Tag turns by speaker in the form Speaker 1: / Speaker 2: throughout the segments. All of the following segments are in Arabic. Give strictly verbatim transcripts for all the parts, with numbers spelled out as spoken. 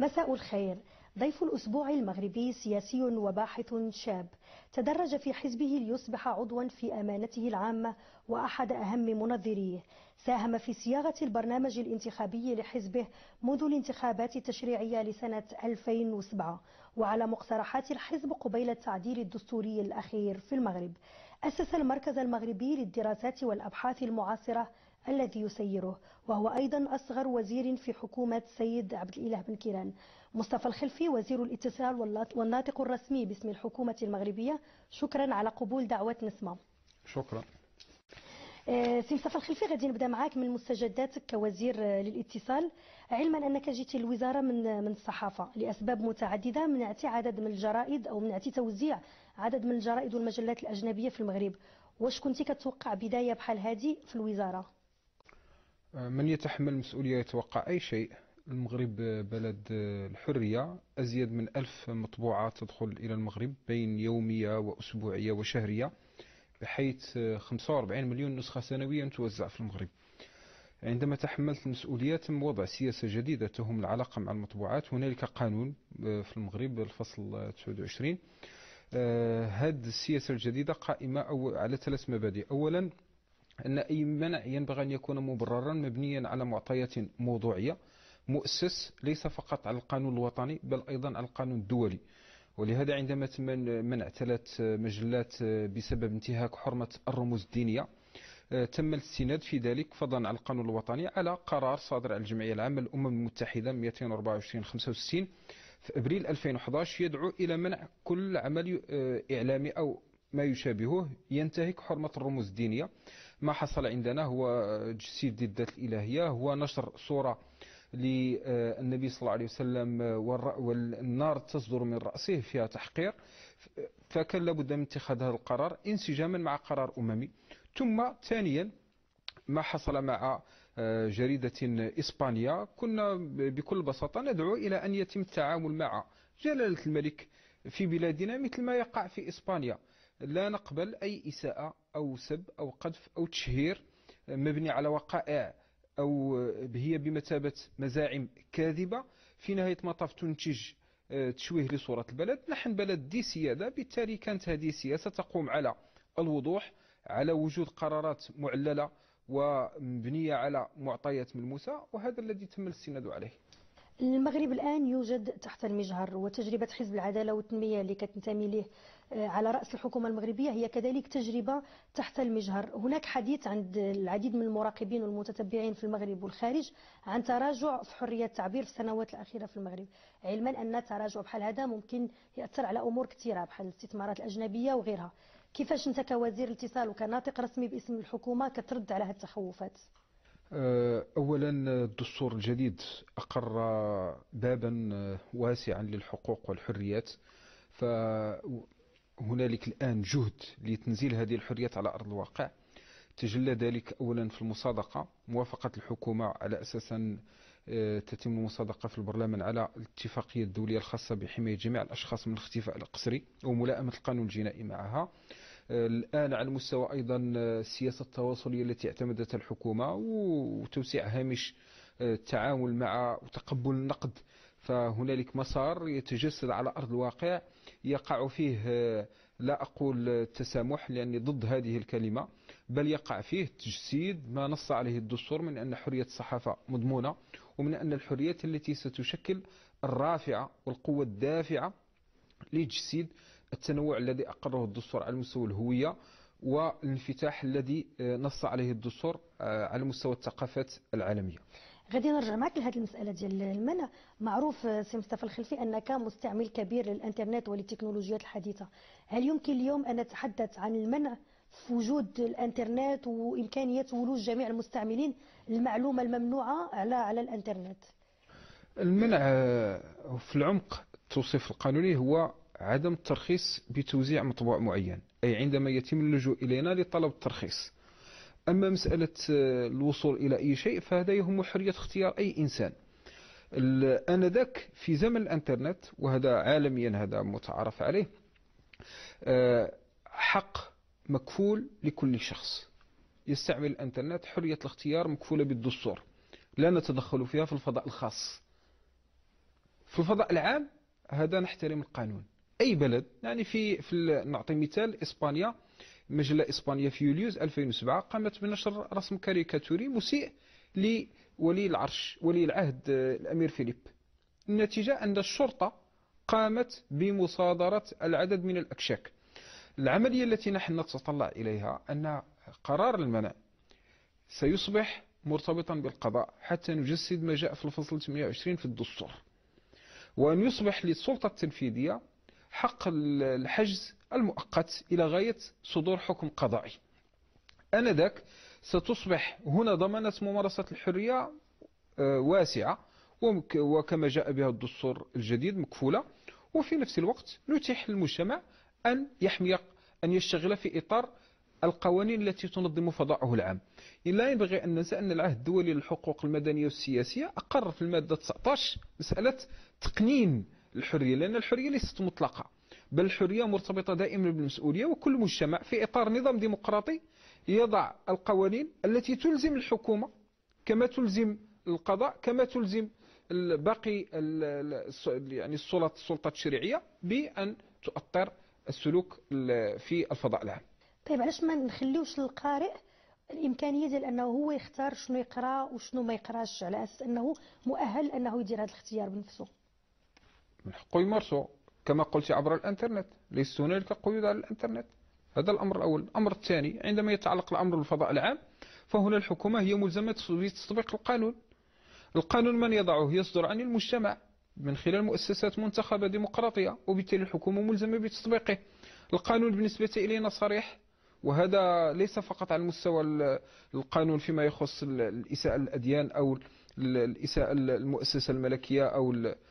Speaker 1: مساء الخير. ضيف الأسبوع المغربي سياسي وباحث شاب تدرج في حزبه ليصبح عضوا في أمانته العامة وأحد أهم منظريه. ساهم في صياغة البرنامج الانتخابي لحزبه منذ الانتخابات التشريعية لسنة ألفين وسبعة وعلى مقترحات الحزب قبيل التعديل الدستوري الأخير في المغرب. أسس المركز المغربي للدراسات والأبحاث المعاصرة الذي يسيره، وهو أيضا أصغر وزير في حكومة سيد عبد الإله بن كيران. مصطفى الخلفي وزير الاتصال والناطق الرسمي باسم الحكومة المغربية، شكرا على قبول دعوة نسمة.
Speaker 2: شكرا.
Speaker 1: سي مصطفى الخلفي، غادي نبدا معاك من مستجداتك كوزير للاتصال، علما انك جيتي الوزاره من من الصحافه لاسباب متعدده، منعتي عدد من الجرائد او منعتي توزيع عدد من الجرائد والمجلات الاجنبيه في المغرب. واش كنتي كتوقع بدايه بحال هذه في الوزاره؟
Speaker 2: من يتحمل المسؤوليه يتوقع اي شيء. المغرب بلد الحريه، ازيد من ألف مطبوعه تدخل الى المغرب بين يوميه واسبوعيه وشهريه، بحيث خمسة وأربعين مليون نسخة سنويا توزع في المغرب. عندما تحملت المسؤولية تم وضع سياسة جديدة تهم العلاقة مع المطبوعات. هنالك قانون في المغرب الفصل تسعة وعشرين. هذه السياسة الجديدة قائمة أو على ثلاث مبادئ. أولا، أن أي منع ينبغي أن يكون مبررا مبنيا على معطيات موضوعية، مؤسس ليس فقط على القانون الوطني بل أيضا على القانون الدولي. ولهذا عندما تم منع ثلاث مجلات بسبب انتهاك حرمة الرموز الدينية، تم الاستناد في ذلك فضلا على القانون الوطني على قرار صادر على الجمعية العامة للأمم المتحدة مئتين وأربعة وعشرين خمسة وستين في أبريل ألفين وأحد عشر، يدعو إلى منع كل عمل إعلامي أو ما يشابهه ينتهك حرمة الرموز الدينية. ما حصل عندنا هو تجسيد الذات الإلهية، هو نشر صورة للنبي صلى الله عليه وسلم والنار تصدر من رأسه فيها تحقير، فكان لابد من اتخاذ هذا القرار انسجاما مع قرار أممي. ثم ثانيا، ما حصل مع جريدة إسبانيا، كنا بكل بساطة ندعو إلى أن يتم التعامل مع جلالة الملك في بلادنا مثل ما يقع في إسبانيا. لا نقبل أي إساءة أو سب أو قذف أو تشهير مبني على وقائع أو هي بمثابة مزاعم كاذبة في نهاية مطاف تنتج تشويه لصورة البلد. نحن بلد ذي سيادة، بالتالي كانت هذه السياسة تقوم على الوضوح، على وجود قرارات معللة ومبنية على معطيات ملموسة، وهذا الذي تم الاستناد عليه.
Speaker 1: المغرب الآن يوجد تحت المجهر، وتجربة حزب العدالة والتنمية اللي كتنتمي له على رأس الحكومة المغربية هي كذلك تجربة تحت المجهر. هناك حديث عند العديد من المراقبين والمتتبعين في المغرب والخارج عن تراجع في حرية التعبير في السنوات الأخيرة في المغرب، علما أن تراجع بحال هذا ممكن يأثر على أمور كثيرة بحال الاستثمارات الأجنبية وغيرها. كيفاش أنت كوزير الاتصال وكناطق رسمي باسم الحكومة كترد على هذه التخوفات؟
Speaker 2: أولا، الدستور الجديد أقر بابا واسعا للحقوق والحريات، فهنالك الآن جهد لتنزيل هذه الحريات على أرض الواقع. تجلى ذلك أولا في المصادقة، موافقة الحكومة على أساس تتم المصادقة في البرلمان على الاتفاقية الدولية الخاصة بحماية جميع الأشخاص من الاختفاء القسري وملائمة القانون الجنائي معها. الآن على المستوى أيضا السياسة التواصلية التي اعتمدتها الحكومة وتوسيع هامش التعامل مع وتقبل النقد، فهنالك مسار يتجسد على أرض الواقع يقع فيه، لا أقول التسامح لأني ضد هذه الكلمة، بل يقع فيه تجسيد ما نص عليه الدستور من أن حرية الصحافة مضمونة، ومن أن الحريات التي ستشكل الرافعة والقوة الدافعة لتجسيد التنوع الذي أقره الدستور على مستوى الهوية والانفتاح الذي نص عليه الدستور على مستوى الثقافات العالمية.
Speaker 1: غادي نرجع معك لهذه المسألة ديال المنع. معروف سي مصطفى الخلفي أنك مستعمل كبير للإنترنت وللتكنولوجيات الحديثة، هل يمكن اليوم أن نتحدث عن المنع في وجود الإنترنت وإمكانية ولوج جميع المستعملين المعلومة الممنوعة على على الإنترنت؟
Speaker 2: المنع في العمق التوصيف القانوني هو عدم الترخيص بتوزيع مطبوع معين، أي عندما يتم اللجوء إلينا لطلب الترخيص. أما مسألة الوصول إلى أي شيء فهذا يهم حرية اختيار أي إنسان. آنذاك في زمن الإنترنت، وهذا عالميا هذا متعارف عليه، حق مكفول لكل شخص يستعمل الإنترنت، حرية الاختيار مكفولة بالدستور، لا نتدخل فيها في الفضاء الخاص. في الفضاء العام هذا نحترم القانون. أي بلد يعني في, في نعطي مثال إسبانيا، مجلة إسبانيا في يوليوز ألفين وسبعة قامت بنشر رسم كاريكاتوري مسيء لولي العرش ولي العهد الأمير فيليب. النتيجة أن الشرطة قامت بمصادرة العدد من الأكشاك. العملية التي نحن نتطلع إليها أن قرار المنع سيصبح مرتبطا بالقضاء حتى نجسد ما جاء في الفصل ثمانية وعشرين في الدستور، وأن يصبح للسلطة التنفيذية حق الحجز المؤقت إلى غاية صدور حكم قضائي. آنذاك ستصبح هنا ضمانة ممارسة الحرية واسعة وكما جاء بها الدستور الجديد مكفولة، وفي نفس الوقت نتيح للمجتمع أن يحمي أن يشتغل في إطار القوانين التي تنظم فضاءه العام. لا ينبغي أن ننسى أن العهد الدولي للحقوق المدنية والسياسية أقر في المادة تسعة عشر مسألة تقنين الحرية، لأن الحرية ليست مطلقة بل الحرية مرتبطة دائما بالمسؤولية، وكل مجتمع في إطار نظام ديمقراطي يضع القوانين التي تلزم الحكومة كما تلزم القضاء كما تلزم باقي يعني السلطات السلطات التشريعية بأن تؤطر السلوك في الفضاء العام.
Speaker 1: طيب علاش ما نخليوش للقارئ الامكانيه ديال انه هو يختار شنو يقرا وشنو ما يقراش على اساس انه مؤهل انه يدير هذا الاختيار بنفسه؟
Speaker 2: من حقه يمارسه كما قلت عبر الانترنت، ليس هنالك قيود على الانترنت. هذا الامر الاول. الامر الثاني عندما يتعلق الامر بالفضاء العام فهنا الحكومه هي ملزمه بتطبيق القانون. القانون من يضعه؟ يصدر عن المجتمع من خلال مؤسسات منتخبه ديمقراطيه، وبالتالي الحكومه ملزمه بتطبيقه. القانون بالنسبه الينا صريح، وهذا ليس فقط على المستوى القانون فيما يخص الإساءة الأديان أو الإساءة المؤسسة الملكية أو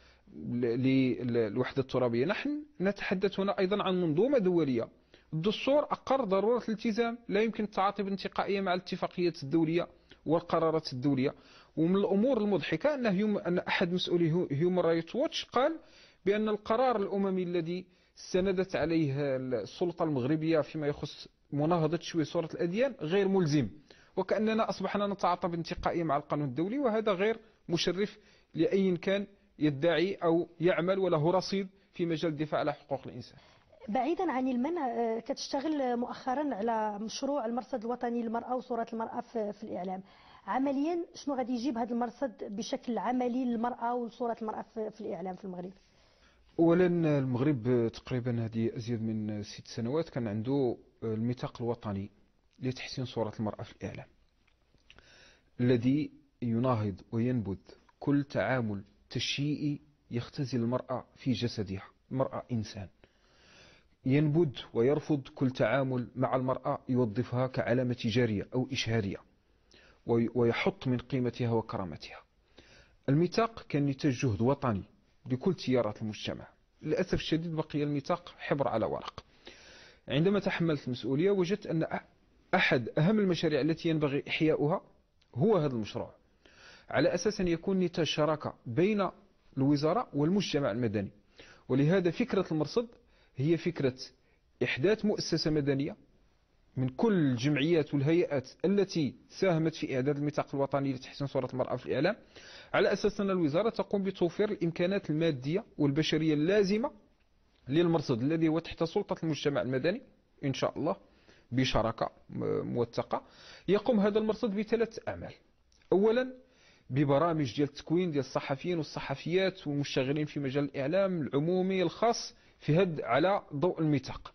Speaker 2: للوحدة الترابية. نحن نتحدث هنا أيضا عن منظومة دولية. الدستور أقر ضرورة الالتزام، لا يمكن التعاطي بانتقائية مع الاتفاقيات الدولية والقرارات الدولية. ومن الأمور المضحكة أن أن أحد مسؤولي هيومن رايتس ووتش قال بأن القرار الأممي الذي استندت عليه السلطة المغربية فيما يخص مناهضة تشويه صورة الأديان غير ملزم، وكأننا أصبحنا نتعاطى بانتقائية مع القانون الدولي، وهذا غير مشرف لأي كان يدعي أو يعمل وله رصيد في مجال الدفاع على حقوق الإنسان.
Speaker 1: بعيدا عن المنع، كتشتغل مؤخرا على مشروع المرصد الوطني للمرأة وصورة المرأة في الإعلام. عمليا شنو غادي يجيب هذا المرصد بشكل عملي للمرأة وصورة المرأة في الإعلام في المغرب؟
Speaker 2: أولا المغرب تقريبا هذه أزيد من ست سنوات كان عنده الميثاق الوطني لتحسين صورة المرأة في الإعلام، الذي يناهض وينبذ كل تعامل تشييعي يختزل المرأة في جسدها. المرأة إنسان، ينبذ ويرفض كل تعامل مع المرأة يوظفها كعلامة تجارية أو إشهارية، ويحط من قيمتها وكرامتها. الميثاق كان نتاج جهد وطني لكل تيارات المجتمع. للأسف الشديد بقي الميثاق حبر على ورق. عندما تحملت المسؤولية وجدت أن أحد أهم المشاريع التي ينبغي إحياؤها هو هذا المشروع، على أساس أن يكون نتاج شراكة بين الوزارة والمجتمع المدني. ولهذا فكرة المرصد هي فكرة إحداث مؤسسة مدنية من كل الجمعيات والهيئات التي ساهمت في إعداد الميثاق الوطني لتحسين صورة المرأة في الإعلام، على أساس أن الوزارة تقوم بتوفير الإمكانات المادية والبشرية اللازمة للمرصد الذي هو تحت سلطة المجتمع المدني إن شاء الله بشراكة موثقة. يقوم هذا المرصد بثلاث أعمال. أولا ببرامج ديال التكوين ديال الصحفيين والصحفيات والمشتغلين في مجال الإعلام العمومي الخاص في هد على ضوء الميثاق،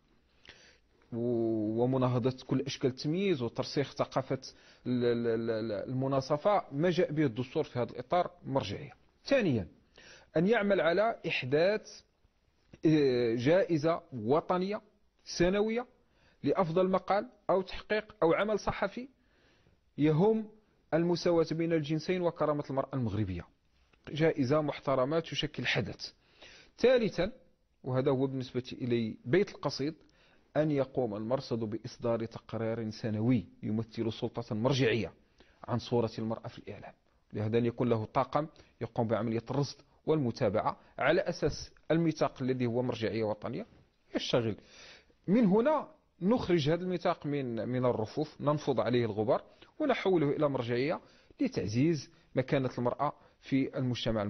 Speaker 2: ومناهضة كل أشكال التمييز وترسيخ ثقافة المناصفة ما جاء به الدستور في هذا الإطار مرجعية. ثانيا أن يعمل على إحداث جائزة وطنية سنوية لأفضل مقال أو تحقيق أو عمل صحفي يهم المساواة بين الجنسين وكرامة المرأة المغربية، جائزة محترمة تشكل حدث. ثالثا وهذا هو بالنسبة إلي بيت القصيد، أن يقوم المرصد بإصدار تقرير سنوي يمثل سلطة مرجعية عن صورة المرأة في الإعلام، لهذا أن يكون له طاقم يقوم بعملية الرصد والمتابعة على أساس الميثاق الذي هو مرجعية وطنية يشتغل. من هنا نخرج هذا الميثاق من من الرفوف، ننفض عليه الغبار ونحوله إلى مرجعية لتعزيز مكانة المرأة في المجتمع المغربي.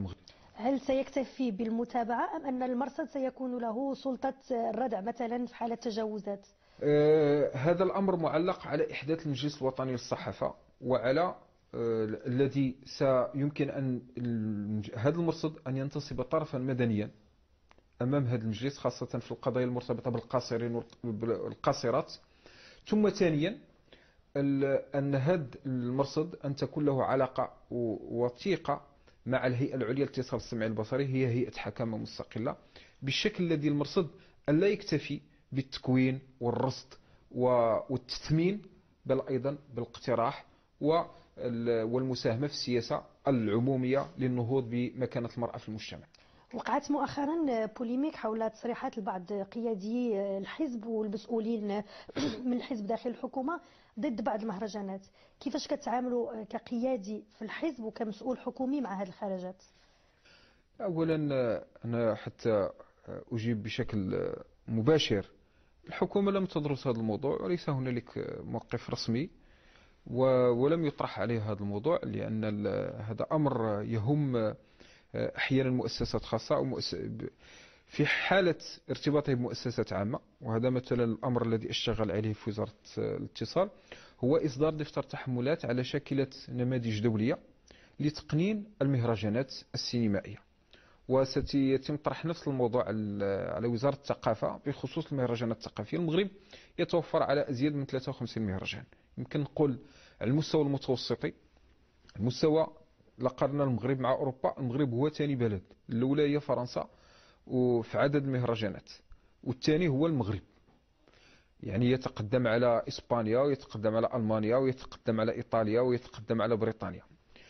Speaker 1: هل سيكتفي بالمتابعة أم أن المرصد سيكون له سلطة الردع مثلا في حالة تجاوزات؟
Speaker 2: آه هذا الأمر معلق على إحداث المجلس الوطني للصحافة، وعلى آه الذي سيمكن أن هذا المرصد أن ينتصب طرفا مدنيا أمام هذا المجلس، خاصة في القضايا المرتبطة بالقاصرين والقاصرات. ثم ثانيا أن هذا المرصد أن تكون له علاقة وثيقة مع الهيئة العليا للاتصال السمعي البصري، هي هيئة حكامة مستقلة، بالشكل الذي المرصد أن لا يكتفي بالتكوين والرصد والتثمين، بل أيضا بالاقتراح والمساهمة في السياسة العمومية للنهوض بمكانة المرأة في المجتمع.
Speaker 1: وقعت مؤخرا بوليميك حول تصريحات البعض قيادي الحزب والمسؤولين من الحزب داخل الحكومة ضد بعض المهرجانات. كيفاش كتعاملوا كقيادي في الحزب وكمسؤول حكومي مع هذه الخرجات؟
Speaker 2: أولا أنا حتى أجيب بشكل مباشر، الحكومة لم تدرس هذا الموضوع وليس هنالك موقف رسمي ولم يطرح عليه هذا الموضوع، لأن هذا أمر يهم أحيانا مؤسسات خاصة أو مؤسس في حالة ارتباطه بمؤسسات عامة. وهذا مثلا الأمر الذي أشتغل عليه في وزارة الاتصال، هو إصدار دفتر تحملات على شاكلة نماذج دولية لتقنين المهرجانات السينمائية، وسيتم طرح نفس الموضوع على وزارة الثقافة بخصوص المهرجانات الثقافية. المغرب يتوفر على أزيد من ثلاثة وخمسين مهرجان. يمكن نقول على المستوى المتوسطي، المستوى لقرنا المغرب مع أوروبا، المغرب هو ثاني بلد، الأولى هي فرنسا وفي عدد المهرجانات، والثاني هو المغرب. يعني يتقدم على إسبانيا ويتقدم على ألمانيا ويتقدم على إيطاليا ويتقدم على بريطانيا،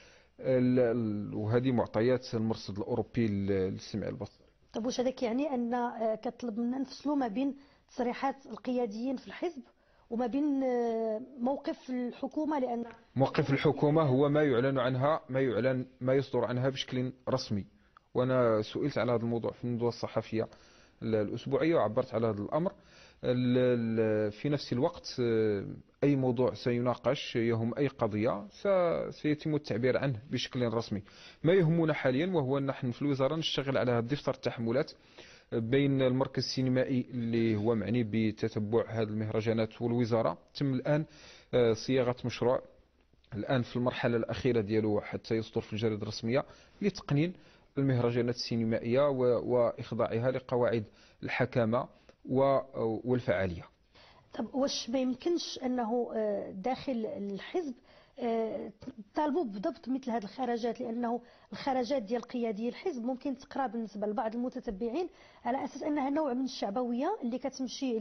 Speaker 2: وهذه معطيات المرصد الأوروبي للسمع البصري.
Speaker 1: طب واش هذاك يعني أن كتطلب منا نفصلوا ما بين تصريحات القياديين في الحزب وما بين موقف الحكومة؟ لأن
Speaker 2: موقف الحكومة هو ما يعلن عنها، ما يعلن ما يصدر عنها بشكل رسمي. وأنا سئلت على هذا الموضوع في الندوة الصحفية الأسبوعية وعبرت على هذا الأمر. في نفس الوقت أي موضوع سيناقش يهم أي قضية سيتم التعبير عنه بشكل رسمي. ما يهمنا حاليا وهو أن نحن في الوزارة نشتغل على دفتر التحملات بين المركز السينمائي اللي هو معني بتتبع هذه المهرجانات والوزارة. تم الآن صياغة مشروع الآن في المرحلة الأخيرة ديالو حتى يصدر في الجريدة الرسمية لتقنين المهرجانات السينمائية وإخضاعها لقواعد الحكامة والفعالية.
Speaker 1: طب واش ما يمكنش أنه داخل الحزب طالبوا بضبط مثل هذه الخرجات؟ لأنه الخرجات ديال قيادي الحزب ممكن تقرا بالنسبة لبعض المتتبعين على أساس أنها نوع من الشعبوية اللي كتمشي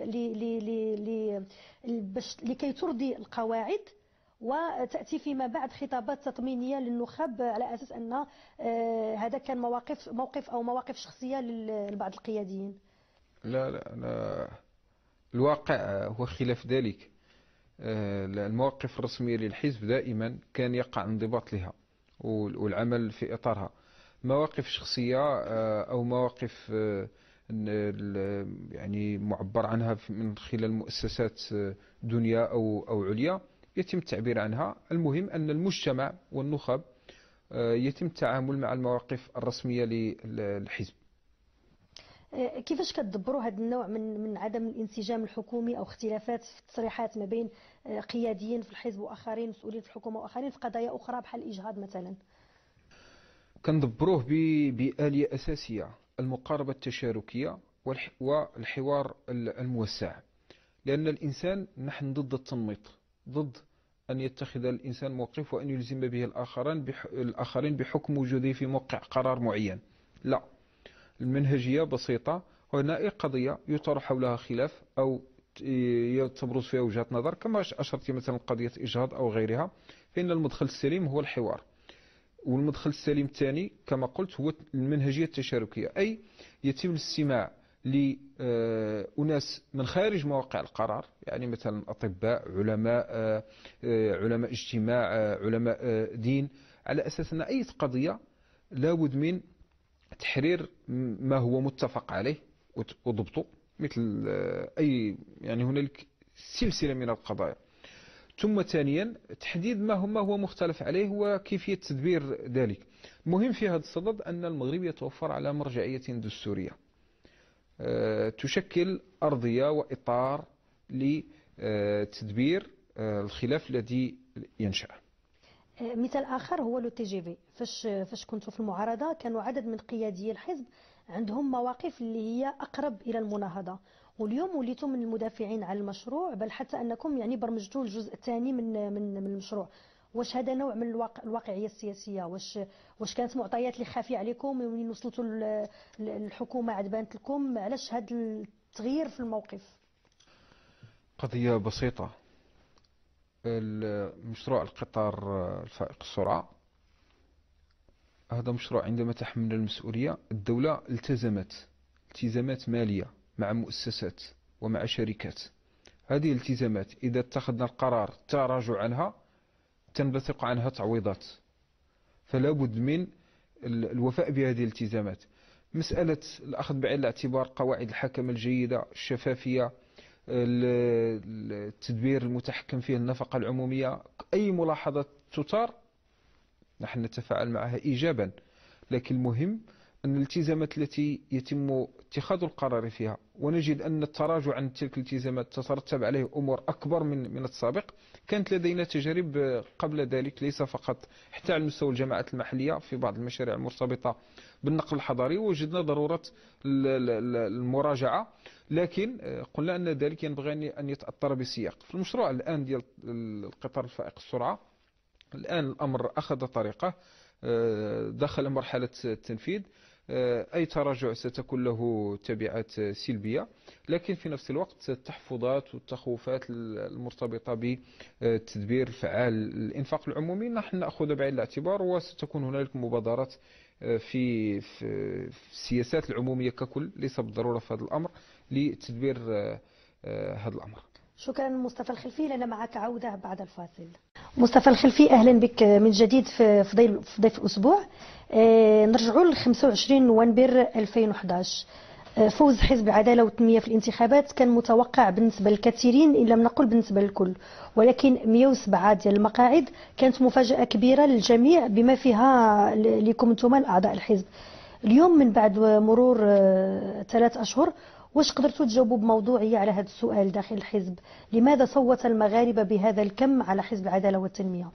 Speaker 1: لكي ترضي القواعد، وتأتي فيما بعد خطابات تطمينية للنخب على أساس أن هذا كان مواقف موقف أو مواقف شخصية لبعض القياديين.
Speaker 2: لا لا أنا الواقع هو خلاف ذلك. المواقف الرسمية للحزب دائما كان يقع انضباط لها والعمل في إطارها. مواقف شخصية أو مواقف يعني معبر عنها من خلال مؤسسات دنيا أو أو عليا يتم التعبير عنها. المهم أن المجتمع والنخب يتم التعامل مع المواقف الرسمية للحزب.
Speaker 1: كيفاش كتدبروا هذا النوع من من عدم الانسجام الحكومي او اختلافات في التصريحات ما بين قياديين في الحزب واخرين مسؤولين في الحكومه واخرين في قضايا اخرى بحال الاجهاض مثلا؟
Speaker 2: كندبروه بآلية اساسيه، المقاربه التشاركيه والحوار الموسع. لان الانسان نحن ضد التنميط، ضد ان يتخذ الانسان موقف وان يلزم به الاخرين الاخرين بحكم وجوده في موقع قرار معين. لا، المنهجية بسيطة. هنا أي قضية يطرح حولها خلاف أو تبرز فيها وجهات نظر كما أشرت مثلا قضية إجهاض أو غيرها، فإن المدخل السليم هو الحوار. والمدخل السليم الثاني كما قلت هو المنهجية التشاركية، أي يتم الاستماع لأناس من خارج مواقع القرار، يعني مثلا أطباء، علماء، علماء اجتماع، علماء دين، على أساس أن أي قضية لابد من تحرير ما هو متفق عليه وضبطه، مثل أي يعني هنالك سلسلة من القضايا. ثم ثانيا تحديد ما هو ما هو مختلف عليه وكيفية تدبير ذلك. المهم في هذا الصدد أن المغرب يتوفر على مرجعية دستورية تشكل أرضية وإطار لتدبير الخلاف الذي ينشأ.
Speaker 1: مثال آخر هو لو تي جي في. فاش فاش كنتوا في المعارضة كانوا عدد من قيادي الحزب عندهم مواقف اللي هي أقرب إلى المناهضة، واليوم وليتم من المدافعين عن المشروع، بل حتى أنكم يعني برمجتوا الجزء الثاني من من من المشروع. واش هذا نوع من الواقع الواقعية السياسية؟ واش واش كانت معطيات اللي خافية عليكم ومن وصلتوا الحكومة عاد بانت لكم؟ علاش هذا التغيير في الموقف؟
Speaker 2: قضية بسيطة. المشروع القطار الفائق السرعة هذا مشروع عندما تحمل المسؤولية الدولة التزمت التزامات مالية مع مؤسسات ومع شركات. هذه الالتزامات إذا اتخذنا القرار التراجع عنها تنبثق عنها تعويضات، فلا بد من الوفاء بهذه الالتزامات. مسألة الأخذ بعين الاعتبار قواعد الحكم الجيدة، الشفافية، التدبير المتحكم فيه، النفقة العمومية، أي ملاحظة تثار نحن نتفاعل معها إيجابا، لكن المهم أن الالتزامات التي يتم اتخاذ القرار فيها ونجد أن التراجع عن تلك الالتزامات تترتب عليه أمور أكبر من من السابق. كانت لدينا تجارب قبل ذلك ليس فقط حتى على مستوى الجماعات المحلية في بعض المشاريع المرتبطة بالنقل الحضري وجدنا ضرورة المراجعة، لكن قلنا أن ذلك ينبغي أن يتأثر بسياق. في المشروع الآن ديال القطار الفائق السرعة الآن الأمر أخذ طريقه، دخل مرحلة التنفيذ، أي تراجع ستكون له تبعات سلبية، لكن في نفس الوقت التحفظات والتخوفات المرتبطة بالتدبير فعال الإنفاق العمومي نحن نأخذ بعين الاعتبار، وستكون هنالك مبادرات في السياسات العمومية ككل، ليس بالضرورة في هذا الأمر، لتدبير هذا الأمر.
Speaker 1: شكرا مصطفى الخلفي. لنا معك عودة بعد الفاصل. مصطفى الخلفي، أهلا بك من جديد في في ضيف الأسبوع. آه نرجعوا ل خمسة وعشرين نوفمبر ألفين وأحد عشر. آه فوز حزب العدالة والتنمية في الانتخابات كان متوقع بالنسبة للكثيرين إن لم نقل بالنسبة للكل، ولكن مئة وسبعة ديال المقاعد كانت مفاجأة كبيرة للجميع بما فيها لكم انتم الأعضاء الحزب. اليوم من بعد مرور آه ثلاث أشهر، واش قدرتوا تجاوبوا بموضوعية على هذا السؤال داخل الحزب؟ لماذا صوت المغاربة بهذا الكم على حزب العدالة والتنمية؟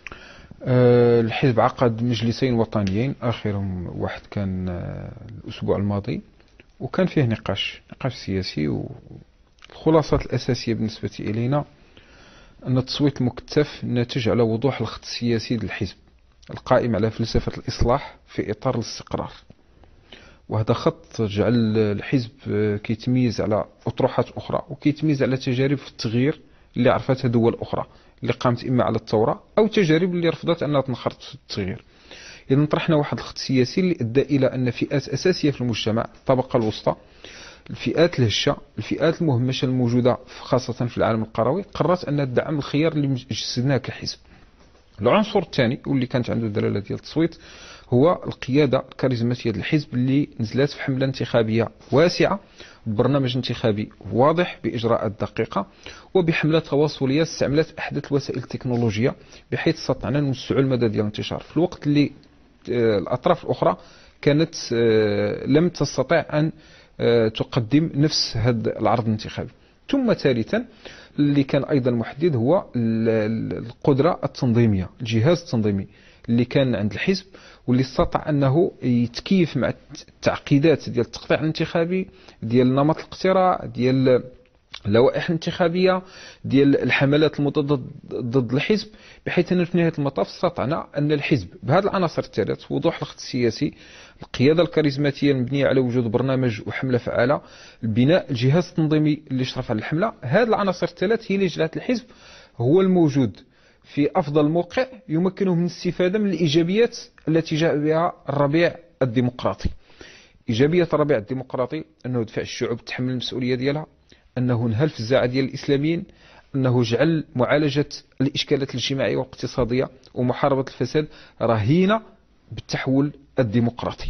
Speaker 2: أه الحزب عقد مجلسين وطنيين، آخرهم واحد كان الأسبوع الماضي، وكان فيه نقاش نقاش سياسي، والخلاصة الأساسية بالنسبة إلينا أن التصويت المكثف ناتج على وضوح الخط السياسي للحزب القائم على فلسفة الإصلاح في إطار الاستقرار. وهذا خط جعل الحزب كيتميز على أطروحات أخرى وكيتميز على تجارب في التغيير اللي عرفتها دول أخرى اللي قامت إما على الثورة أو تجارب اللي رفضت أنها تنخرط في التغيير. إذا طرحنا واحد الخط سياسي اللي أدى إلى أن فئات أساسية في المجتمع، الطبقة الوسطى، الفئات الهشة، الفئات المهمشة الموجودة خاصة في العالم القروي، قررت أن تدعم الخيار اللي جسدناه كحزب. العنصر الثاني واللي كانت عنده دلالة ديال التصويت هو القيادة الكاريزماتية للحزب اللي نزلات في حملة انتخابية واسعة، ببرنامج انتخابي واضح بإجراءات دقيقة، وبحملة تواصلية استعملت أحدث الوسائل التكنولوجية بحيث استطعنا نوسعوا المدى ديال الانتشار في الوقت اللي الأطراف الأخرى كانت لم تستطع أن تقدم نفس هذا العرض الانتخابي. ثم ثالثا اللي كان أيضا محدد هو القدرة التنظيمية، الجهاز التنظيمي اللي كان عند الحزب واللي استطاع أنه يتكيف مع التعقيدات ديال التقطيع الانتخابي، ديال نمط الاقتراع، ديال اللوائح الانتخابية، ديال الحملات المضادة ضد الحزب، بحيث أن في نهاية المطاف استطعنا أن الحزب بهذه العناصر الثلاث، وضوح الخط السياسي، القيادة الكاريزماتية المبنية على وجود برنامج وحملة فعالة، البناء، الجهاز التنظيمي اللي اشرف على الحملة، هذه العناصر الثلاث هي اللي جعلت الحزب هو الموجود في أفضل موقع يمكنه من الاستفادة من الإيجابيات التي جاء بها الربيع الديمقراطي. إيجابية الربيع الديمقراطي أنه دفع الشعوب تحمل المسؤولية ديالها، أنه نهى الفزاعة ديال الإسلاميين، أنه جعل معالجة الإشكالات الاجتماعية والاقتصادية ومحاربة الفساد رهينة بالتحول الديمقراطي.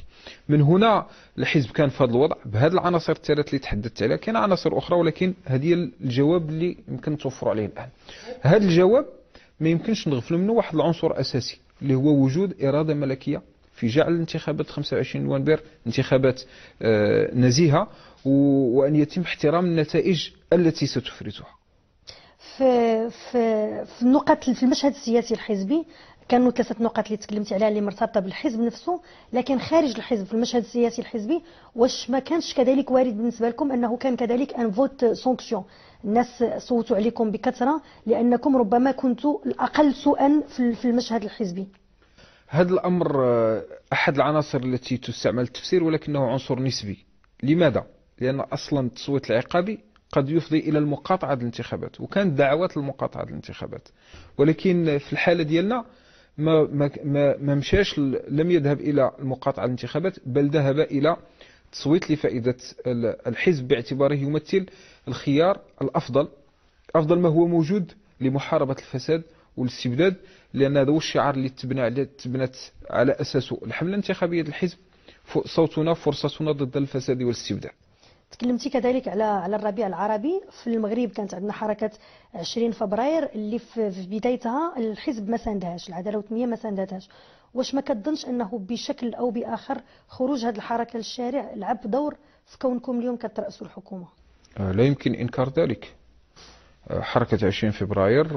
Speaker 2: من هنا الحزب كان في هذا الوضع بهذه العناصر الثلاث اللي تحدثت عليها. كاين عناصر اخرى ولكن هذه الجواب اللي يمكن نتوفروا عليه الان. هذا الجواب ما يمكنش نغفلوا منه واحد العنصر اساسي اللي هو وجود اراده ملكيه في جعل الانتخابات خمسة وعشرين نوفمبر انتخابات نزيهه وان يتم احترام النتائج التي ستفرزها.
Speaker 1: في في في النقط في المشهد السياسي الحزبي كانوا ثلاثه نقط اللي تكلمت عليها اللي مرتبطه بالحزب نفسه، لكن خارج الحزب في المشهد السياسي الحزبي واش ما كانش كذلك وارد بالنسبه لكم انه كان كذلك ان فوت سونكسيون؟ الناس صوتوا عليكم بكثره لانكم ربما كنتوا الاقل سوءا في المشهد الحزبي.
Speaker 2: هذا الامر احد العناصر التي تستعمل التفسير ولكنه عنصر نسبي. لماذا؟ لان اصلا التصويت العقابي قد يفضي الى المقاطعه الانتخابات، وكانت دعوات للمقاطعه الانتخابات، ولكن في الحاله ديالنا ما ما ما مشاش، لم يذهب الى المقاطعه الانتخابات بل ذهب الى تصويت لفائده الحزب باعتباره يمثل الخيار الافضل، افضل ما هو موجود لمحاربه الفساد والاستبداد، لان هذا هو الشعار اللي تبنى على تبنت على اساسه الحمله الانتخابيه للحزب، صوتنا فرصتنا ضد الفساد والاستبداد.
Speaker 1: تكلمتي كذلك على على الربيع العربي في المغرب. كانت عندنا حركه عشرين فبراير اللي في بدايتها الحزب ما ساندهاش، العداله والتنميه ما ساندتهاش. واش ما كتظنش انه بشكل او باخر خروج هذه الحركه للشارع لعب دور في كونكم اليوم كترأسوا الحكومه؟
Speaker 2: لا يمكن انكار ذلك. حركه عشرين فبراير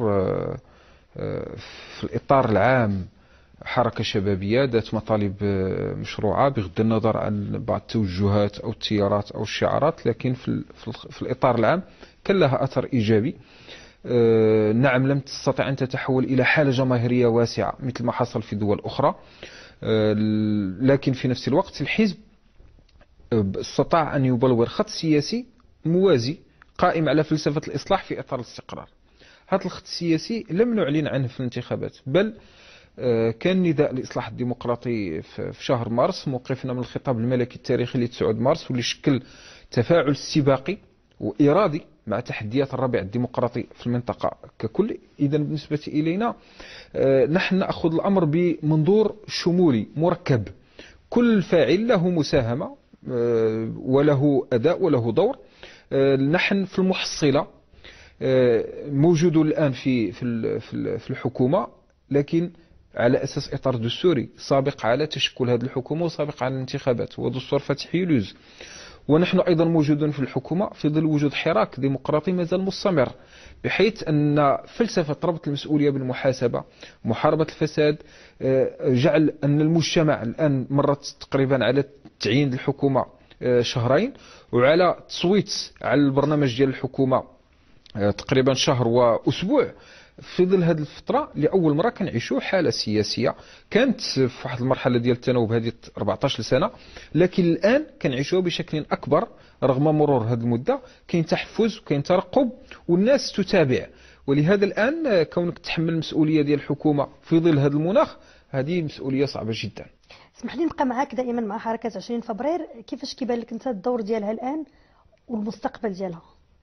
Speaker 2: في الاطار العام حركة شبابية ذات مطالب مشروعة بغض النظر عن بعض التوجهات أو التيارات أو الشعارات، لكن في, في الإطار العام كان لها أثر إيجابي. نعم لم تستطع أن تتحول إلى حالة جماهيرية واسعة مثل ما حصل في دول أخرى، لكن في نفس الوقت الحزب استطاع أن يبلور خط سياسي موازي قائم على فلسفة الإصلاح في إطار الاستقرار. هذا الخط السياسي لم نعلن عنه في الانتخابات، بل كان نداء الإصلاح الديمقراطي في شهر مارس، موقفنا من الخطاب الملكي التاريخي ل تسعة مارس واللي شكل تفاعل استباقي وإرادي مع تحديات الربيع الديمقراطي في المنطقة ككل. إذا بالنسبة إلينا نحن نأخذ الأمر بمنظور شمولي مركب، كل فاعل له مساهمة وله أداء وله دور. نحن في المحصلة موجود الآن في في الحكومة، لكن على أساس إطار دستوري سابق على تشكل هذه الحكومة وسابق على الانتخابات، ودستور فتح يوليوز. ونحن أيضا موجودون في الحكومة في ظل وجود حراك ديمقراطي مازال مستمر، بحيث أن فلسفة ربط المسؤولية بالمحاسبة، محاربة الفساد، جعل أن المجتمع الآن مرت تقريبا على تعيين الحكومة شهرين، وعلى تصويت على البرنامج ديال الحكومة تقريبا شهر وأسبوع. في ظل هذه الفترة لأول مرة كنعيشوا حالة سياسية كانت في واحد المرحلة ديال التناوب هذه أربعطاش سنة، لكن الآن كنعيشوها بشكل أكبر رغم مرور هذه المدة. كاين تحفز وكاين ترقب والناس تتابع، ولهذا الآن كونك تحمل المسؤولية ديال الحكومة في ظل هذا المناخ هذه مسؤولية صعبة جدا.
Speaker 1: اسمح لي نبقى معاك دائما مع حركة عشرين فبراير، كيفاش كيبان لك انت الدور ديالها الآن والمستقبل ديالها؟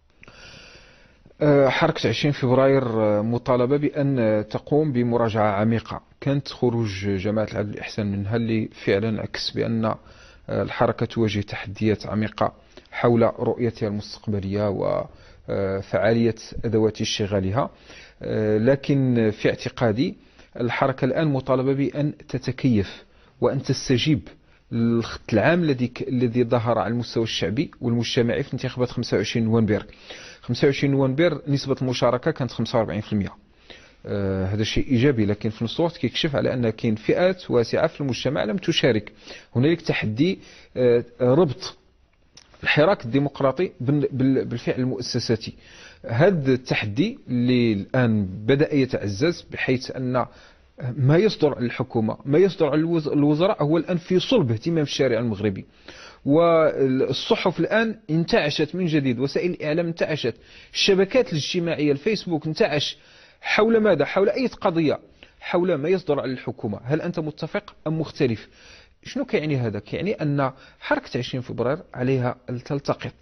Speaker 2: حركة عشرين فبراير مطالبة بأن تقوم بمراجعة عميقة. كانت خروج جماعة العدل والإحسان منها اللي فعلا عكس بأن الحركة تواجه تحديات عميقة حول رؤيتها المستقبلية وفعالية أدوات اشتغالها. لكن في اعتقادي الحركة الآن مطالبة بأن تتكيف وأن تستجيب للخط العام الذي الذي ظهر على المستوى الشعبي والمجتمعي في انتخابات خمسة وعشرين نوفمبر. خمسة وعشرين نوفمبر نسبة المشاركة كانت خمسة وأربعين بالمئة. آه هذا شيء إيجابي، لكن في نفس الوقت كيكشف على أن كاين فئات واسعة في المجتمع لم تشارك. هنالك تحدي آه ربط الحراك الديمقراطي بالفعل المؤسساتي. هذا التحدي اللي الآن بدأ يتعزز، بحيث أن ما يصدر عن الحكومة ما يصدر عن الوزراء هو الآن في صلب اهتمام الشارع المغربي. والصحف الآن انتعشت من جديد، وسائل الإعلام انتعشت، الشبكات الاجتماعية الفيسبوك انتعش حول ماذا؟ حول أي قضية، حول ما يصدر عن الحكومة. هل أنت متفق أم مختلف؟ شنو كيعني هذا؟ كيعني أن حركة عشرين فبراير عليها أن تلتقط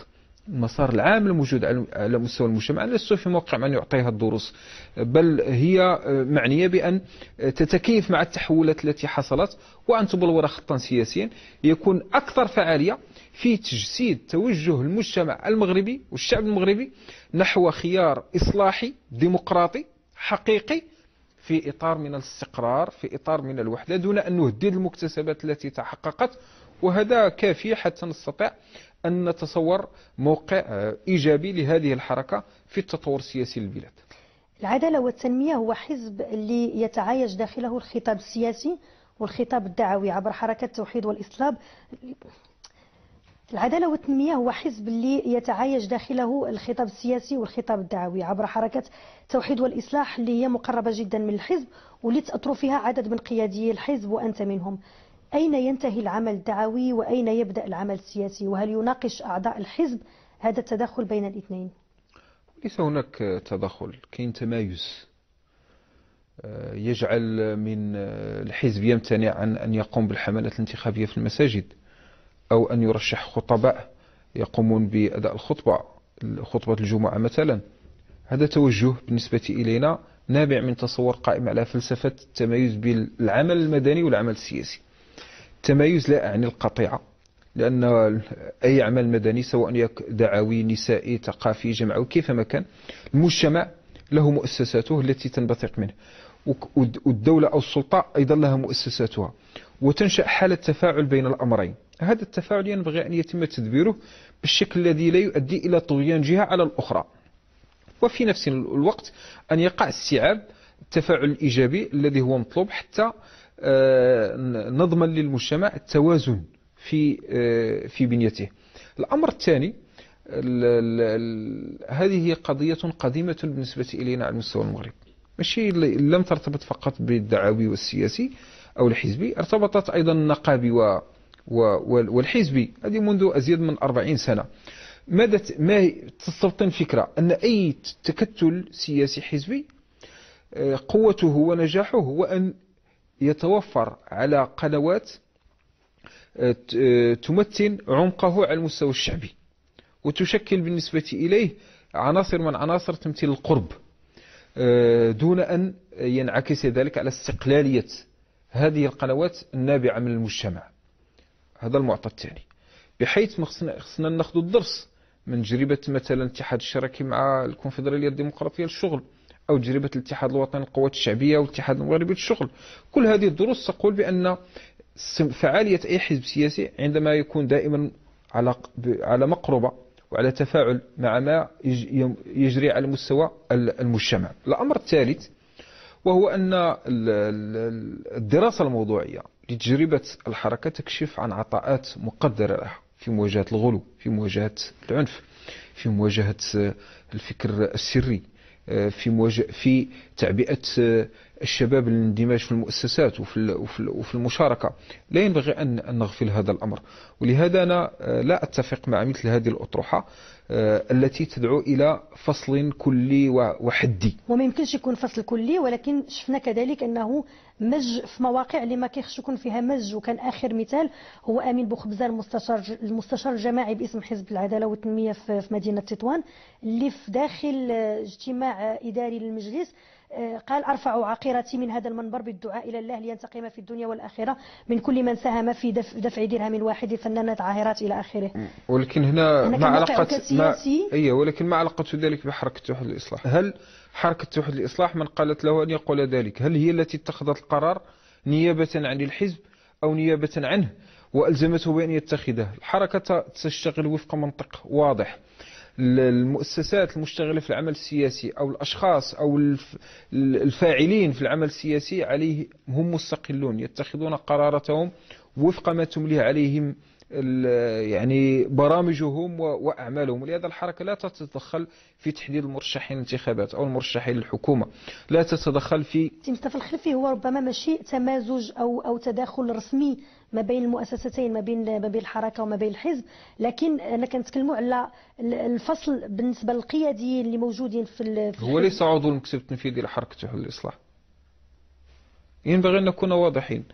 Speaker 2: المسار العام الموجود على مستوى المجتمع. لست في موقع من يعطيها الدروس، بل هي معنية بأن تتكيف مع التحولات التي حصلت وأن تبلور خطا سياسيا يكون أكثر فعالية في تجسيد توجه المجتمع المغربي والشعب المغربي نحو خيار إصلاحي ديمقراطي حقيقي في إطار من الاستقرار، في إطار من الوحدة، دون أن نهدد المكتسبات التي تحققت. وهذا كافي حتى نستطيع أن نتصور موقع إيجابي لهذه الحركة في التطور السياسي للبلاد.
Speaker 1: العدالة والتنمية هو حزب اللي يتعايش داخله الخطاب السياسي والخطاب الدعوي عبر حركة التوحيد والإسلام. العدالة والتنمية هو حزب اللي يتعايش داخله الخطاب السياسي والخطاب الدعوي عبر حركة التوحيد والإصلاح، اللي هي مقربة جدا من الحزب واللي تأطر فيها عدد من قيادي الحزب وأنت منهم. أين ينتهي العمل الدعوي وأين يبدأ العمل السياسي؟ وهل يناقش أعضاء الحزب هذا التدخل بين الاثنين؟
Speaker 2: ليس هناك تدخل، كاين تمايز يجعل من الحزب يمتنع عن أن يقوم بالحملات الانتخابية في المساجد، أو أن يرشح خطباء يقومون بأداء الخطبة خطبة الجمعة مثلا. هذا توجه بالنسبة إلينا نابع من تصور قائم على فلسفة التمايز بين العمل المدني والعمل السياسي. التمايز لا أعني القطيعة، لأن أي عمل مدني سواء يكن دعوي نسائي ثقافي جمعوي كيفما كان، المجتمع له مؤسساته التي تنبثق منه، والدولة أو السلطة أيضا لها مؤسساتها، وتنشأ حالة تفاعل بين الأمرين. هذا التفاعل ينبغي أن يتم تدبيره بالشكل الذي لا يؤدي إلى طغيان جهة على الأخرى، وفي نفس الوقت أن يقع استيعاب التفاعل الإيجابي الذي هو مطلوب حتى نضمن للمجتمع التوازن في في بنيته. الأمر الثاني، هذه هي قضية قديمة بالنسبة إلينا على مستوى المغرب، ماشي لم ترتبط فقط بالدعوي والسياسي أو الحزبي، ارتبطت أيضا النقابي والحزبي، هذه منذ أزيد من أربعين سنة. ماذا ما تستبطن فكرة أن أي تكتل سياسي حزبي قوته ونجاحه هو أن يتوفر على قنوات تمتن عمقه على المستوى الشعبي، وتشكل بالنسبة إليه عناصر من عناصر تمثيل القرب، دون أن ينعكس ذلك على استقلالية هذه القنوات النابعة من المجتمع. هذا المعطى الثاني، بحيث خصنا ناخذ الدرس من تجربة مثلا الاتحاد الشراكي مع الكونفدرالية الديمقراطية للشغل، أو تجربة الاتحاد الوطني للقوات الشعبية والاتحاد المغربي للشغل. كل هذه الدروس تقول بأن فعالية أي حزب سياسي عندما يكون دائما على على مقربة وعلى تفاعل مع ما يجري على مستوى المجتمع. الأمر الثالث وهو أن الدراسة الموضوعية لتجربة الحركة تكشف عن عطاءات مقدرة لها في مواجهة الغلو، في مواجهة العنف، في مواجهة الفكر السري، في مواجهة في تعبئة الشباب للاندماج في المؤسسات وفي المشاركة. لا ينبغي أن نغفل هذا الأمر، ولهذا أنا لا أتفق مع مثل هذه الأطروحة التي تدعو إلى فصل كلي وحدي.
Speaker 1: وما يمكنش يكون فصل كلي، ولكن شفنا كذلك أنه مج في مواقع اللي ما كيخش يكون فيها مج. وكان آخر مثال هو أمين بوخبزة المستشار المستشار الجماعي باسم حزب العدالة والتنمية في مدينة تطوان، اللي في داخل اجتماع إداري للمجلس قال: أرفع عقيرتي من هذا المنبر بالدعاء إلى الله لينتقم في الدنيا والآخرة من كل من ساهم في دفع درهم واحد فنانة عاهرات إلى آخره.
Speaker 2: ولكن هنا مع علاقة ما أي ولكن ما علاقة ذلك بحركة التوحيد الإصلاح؟ هل حركة التوحيد الإصلاح من قالت له أن يقول ذلك؟ هل هي التي اتخذت القرار نيابة عن الحزب أو نيابة عنه وألزمته بأن يتخذه؟ الحركة تشتغل وفق منطق واضح. المؤسسات المشتغلة في العمل السياسي أو الأشخاص أو الفاعلين في العمل السياسي عليه هم مستقلون، يتخذون قراراتهم وفق ما تمليه عليهم يعني برامجهم وأعمالهم. ولهذا الحركة لا تتدخل في تحديد المرشحين للانتخابات أو المرشحين للحكومة، لا تتدخل في
Speaker 1: مصطفى الخلفي. هو ربما ماشي تمازج أو أو تداخل رسمي ما بين المؤسستين، ما بين ما بين الحركة وما بين الحزب، لكن أنا كنتكلموا على الفصل بالنسبة للقياديين اللي موجودين في, في
Speaker 2: هو ليس عضو المكتب التنفيذي لحركة التوحيد الإصلاح. ينبغي أن نكون واضحين.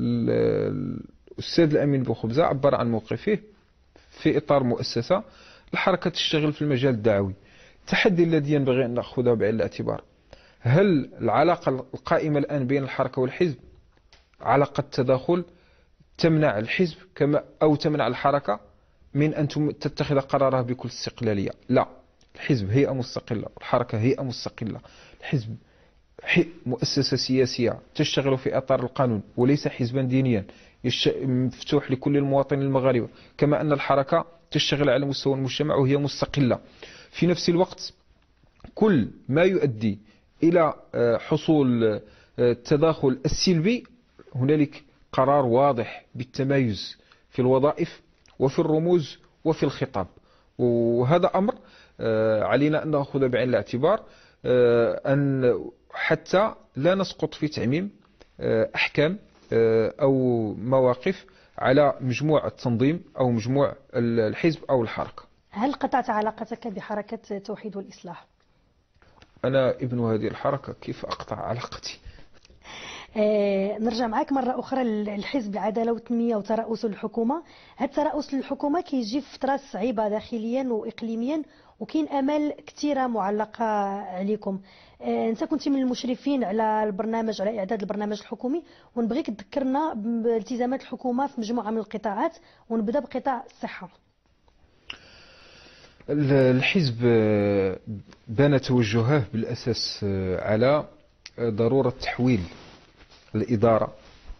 Speaker 2: الأستاذ الأمين بوخبزة عبر عن موقفه في إطار مؤسسة الحركة تشتغل في المجال الدعوي. التحدي الذي ينبغي أن نأخذه بعين الاعتبار، هل العلاقة القائمة الآن بين الحركة والحزب علاقة تداخل تمنع الحزب كما أو تمنع الحركة من أن تتخذ قرارها بكل استقلالية؟ لا، الحزب هيئة مستقلة والحركة هيئة مستقلة. الحزب مؤسسة سياسية تشتغل في إطار القانون وليس حزبا دينيا مفتوح لكل المواطنين المغاربة، كما أن الحركة تشتغل على مستوى المجتمع وهي مستقلة. في نفس الوقت كل ما يؤدي إلى حصول التداخل السلبي هنالك قرار واضح بالتمايز في الوظائف وفي الرموز وفي الخطاب، وهذا أمر علينا أن نأخذ بعين الاعتبار، أن حتى لا نسقط في تعميم أحكام أو مواقف على مجموع التنظيم أو مجموع الحزب أو الحركة.
Speaker 1: هل قطعت علاقتك بحركة توحيد والإصلاح؟
Speaker 2: أنا ابن هذه الحركة، كيف أقطع علاقتي؟
Speaker 1: آه نرجع معك مرة أخرى الحزب العدالة والتنمية وترأس الحكومة. هاد ترأس الحكومة كيجي في فترة صعيبة داخليا وإقليميا، وكاين امال كثيره معلقه عليكم. آه انت كنت من المشرفين على البرنامج، على اعداد البرنامج الحكومي، ونبغيك تذكرنا بالتزامات الحكومه في مجموعه من القطاعات، ونبدا بقطاع الصحه.
Speaker 2: الحزب بان توجهه بالاساس على ضروره تحويل الاداره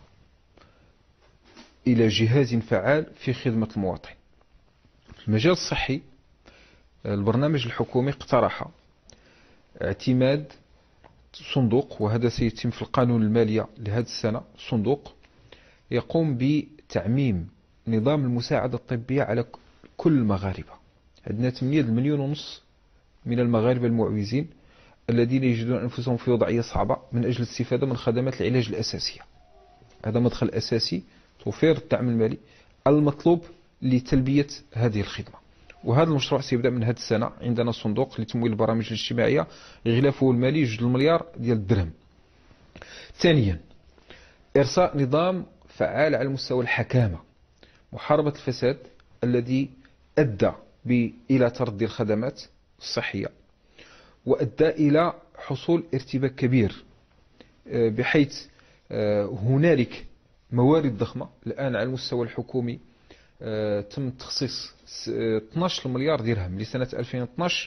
Speaker 2: الى جهاز فعال في خدمه المواطن. في المجال الصحي البرنامج الحكومي اقترح اعتماد صندوق، وهذا سيتم في القانون المالية لهذه السنة، صندوق يقوم بتعميم نظام المساعدة الطبية على كل المغاربة. عندنا ثمانية مليون ونص من المغاربة المعوزين الذين يجدون أنفسهم في وضعية صعبة من أجل الاستفادة من خدمات العلاج الأساسية. هذا مدخل أساسي، توفير الدعم المالي المطلوب لتلبية هذه الخدمة. وهذا المشروع سيبدأ من هذه السنة. عندنا صندوق لتمويل البرامج الاجتماعية غلافه المالي جوج المليار ديال الدرهم. ثانيا، إرساء نظام فعال على مستوى الحكامة، محاربة الفساد الذي أدى إلى تردي الخدمات الصحية وأدى إلى حصول ارتباك كبير، بحيث هنالك موارد ضخمة الآن على المستوى الحكومي. تم تخصيص اثنا عشر مليار درهم لسنة ألفين واثناش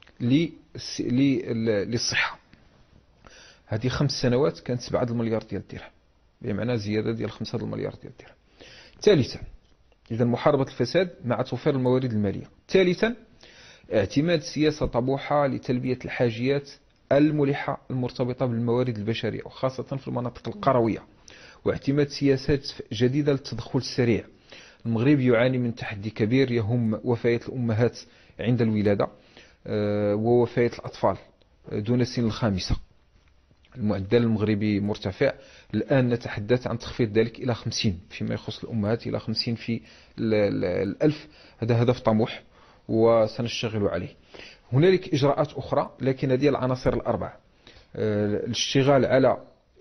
Speaker 2: للصحة. هذه خمس سنوات كانت سبعة المليار ديال الدرهم، بمعنى زيادة ديال خمسة المليار ديال الدرهم. ثالثا، إذا محاربة الفساد مع توفير الموارد المالية. ثالثا، اعتماد سياسة طموحة لتلبية الحاجيات الملحة المرتبطة بالموارد البشرية وخاصة في المناطق القروية، واعتماد سياسات جديدة للتدخل السريع. المغرب يعاني من تحدي كبير يهم وفيات الأمهات عند الولادة ووفيات الأطفال دون سن الخامسة. المعدل المغربي مرتفع، الآن نتحدث عن تخفيض ذلك إلى خمسين فيما يخص الأمهات، إلى خمسين في الألف. هذا هدف طموح وسنشتغل عليه. هنالك إجراءات أخرى، لكن هذه العناصر الأربعة: الاشتغال على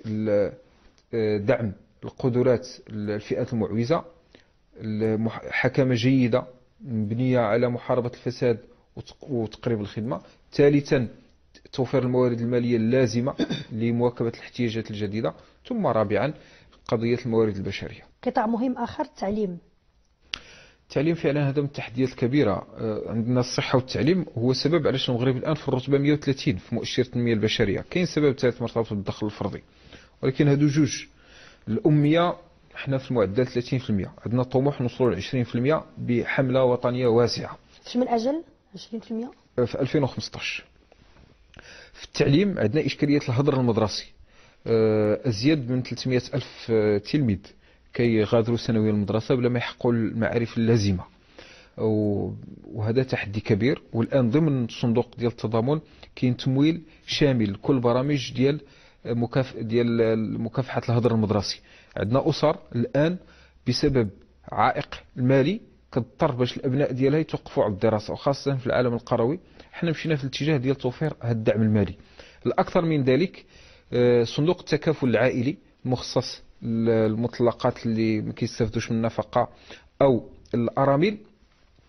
Speaker 2: دعم القدرات الفئات المعوزة، حكمة جيدة مبنية على محاربة الفساد وتقريب الخدمة. ثالثا، توفير الموارد المالية اللازمة لمواكبة الاحتياجات الجديدة. ثم رابعا، قضية الموارد البشرية.
Speaker 1: قطاع مهم آخر التعليم.
Speaker 2: التعليم فعلا هذا من التحديات الكبيرة. عندنا الصحة والتعليم هو السبب علاش المغرب الآن في الرتبة مئة وثلاثين في مؤشر التنمية البشرية. كاين سبب ثالث مرتبط بالدخل الفردي، ولكن هادو جوج. الأمية احنا في المعدل ثلاثين بالمئة، عندنا طموح نوصلوا ل عشرين بالمئة بحملة وطنية واسعة.
Speaker 1: فاش من أجل عشرين بالمئة؟
Speaker 2: في ألفين وخمسطاش. في التعليم عندنا إشكالية الهدر المدرسي. أزيد من ثلاثمئة ألف تلميذ كيغادروا سنويا المدرسة بلا ما يحققوا المعارف اللازمة، وهذا تحدي كبير. والآن ضمن صندوق ديال التضامن كاين تمويل شامل لكل برامج ديال مكاف ديال مكافحة الهدر المدرسي. عندنا أسر الآن بسبب عائق المالي كتضطر باش الأبناء ديالها يتوقفوا على الدراسة، وخاصة في العالم القروي. حنا مشينا في الاتجاه ديال توفير هذا الدعم المالي. الأكثر من ذلك، صندوق التكافل العائلي المخصص للمطلقات اللي ما كيستافدوش من النفقة أو الأرامل،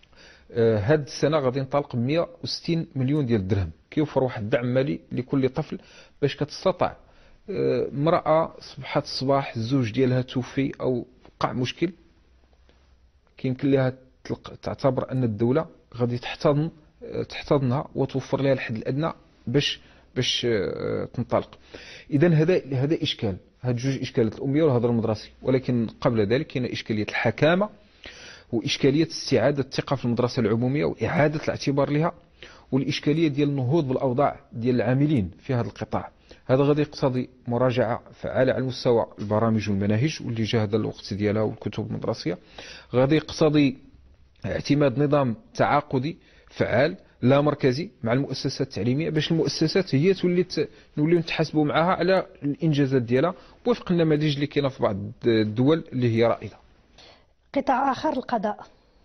Speaker 2: هاد السنه غادي نطلق ب مئة وستين مليون ديال الدرهم، كيوفر واحد الدعم مالي لكل طفل باش كتستطع امراه صبحت الصباح الزوج ديالها توفي او وقع مشكل، كيمكن لها تعتبر ان الدوله غادي تحتضن تحتضنها وتوفر لها الحد الادنى باش باش تنطلق. اذا هذا هذا اشكال، هاد جوج اشكالات، الاميه والهدر المدرسي. ولكن قبل ذلك كاين اشكاليه الحكامه واشكاليه استعاده الثقه في المدرسه العموميه واعاده الاعتبار لها، والاشكاليه ديال النهوض بالاوضاع ديال العاملين في هذا القطاع. هذا غادي يقتضي مراجعه فعاله على مستوى البرامج والمناهج واللي جا هذا الوقت ديالها والكتب المدرسيه. غادي يقتضي اعتماد نظام تعاقدي فعال لا مركزي مع المؤسسات التعليميه، باش المؤسسات هي تولي نوليو نتحاسبوا معها على الانجازات ديالها وفق النماذج اللي كاينه في بعض الدول اللي هي رائده.
Speaker 1: قطاع اخر القضاء.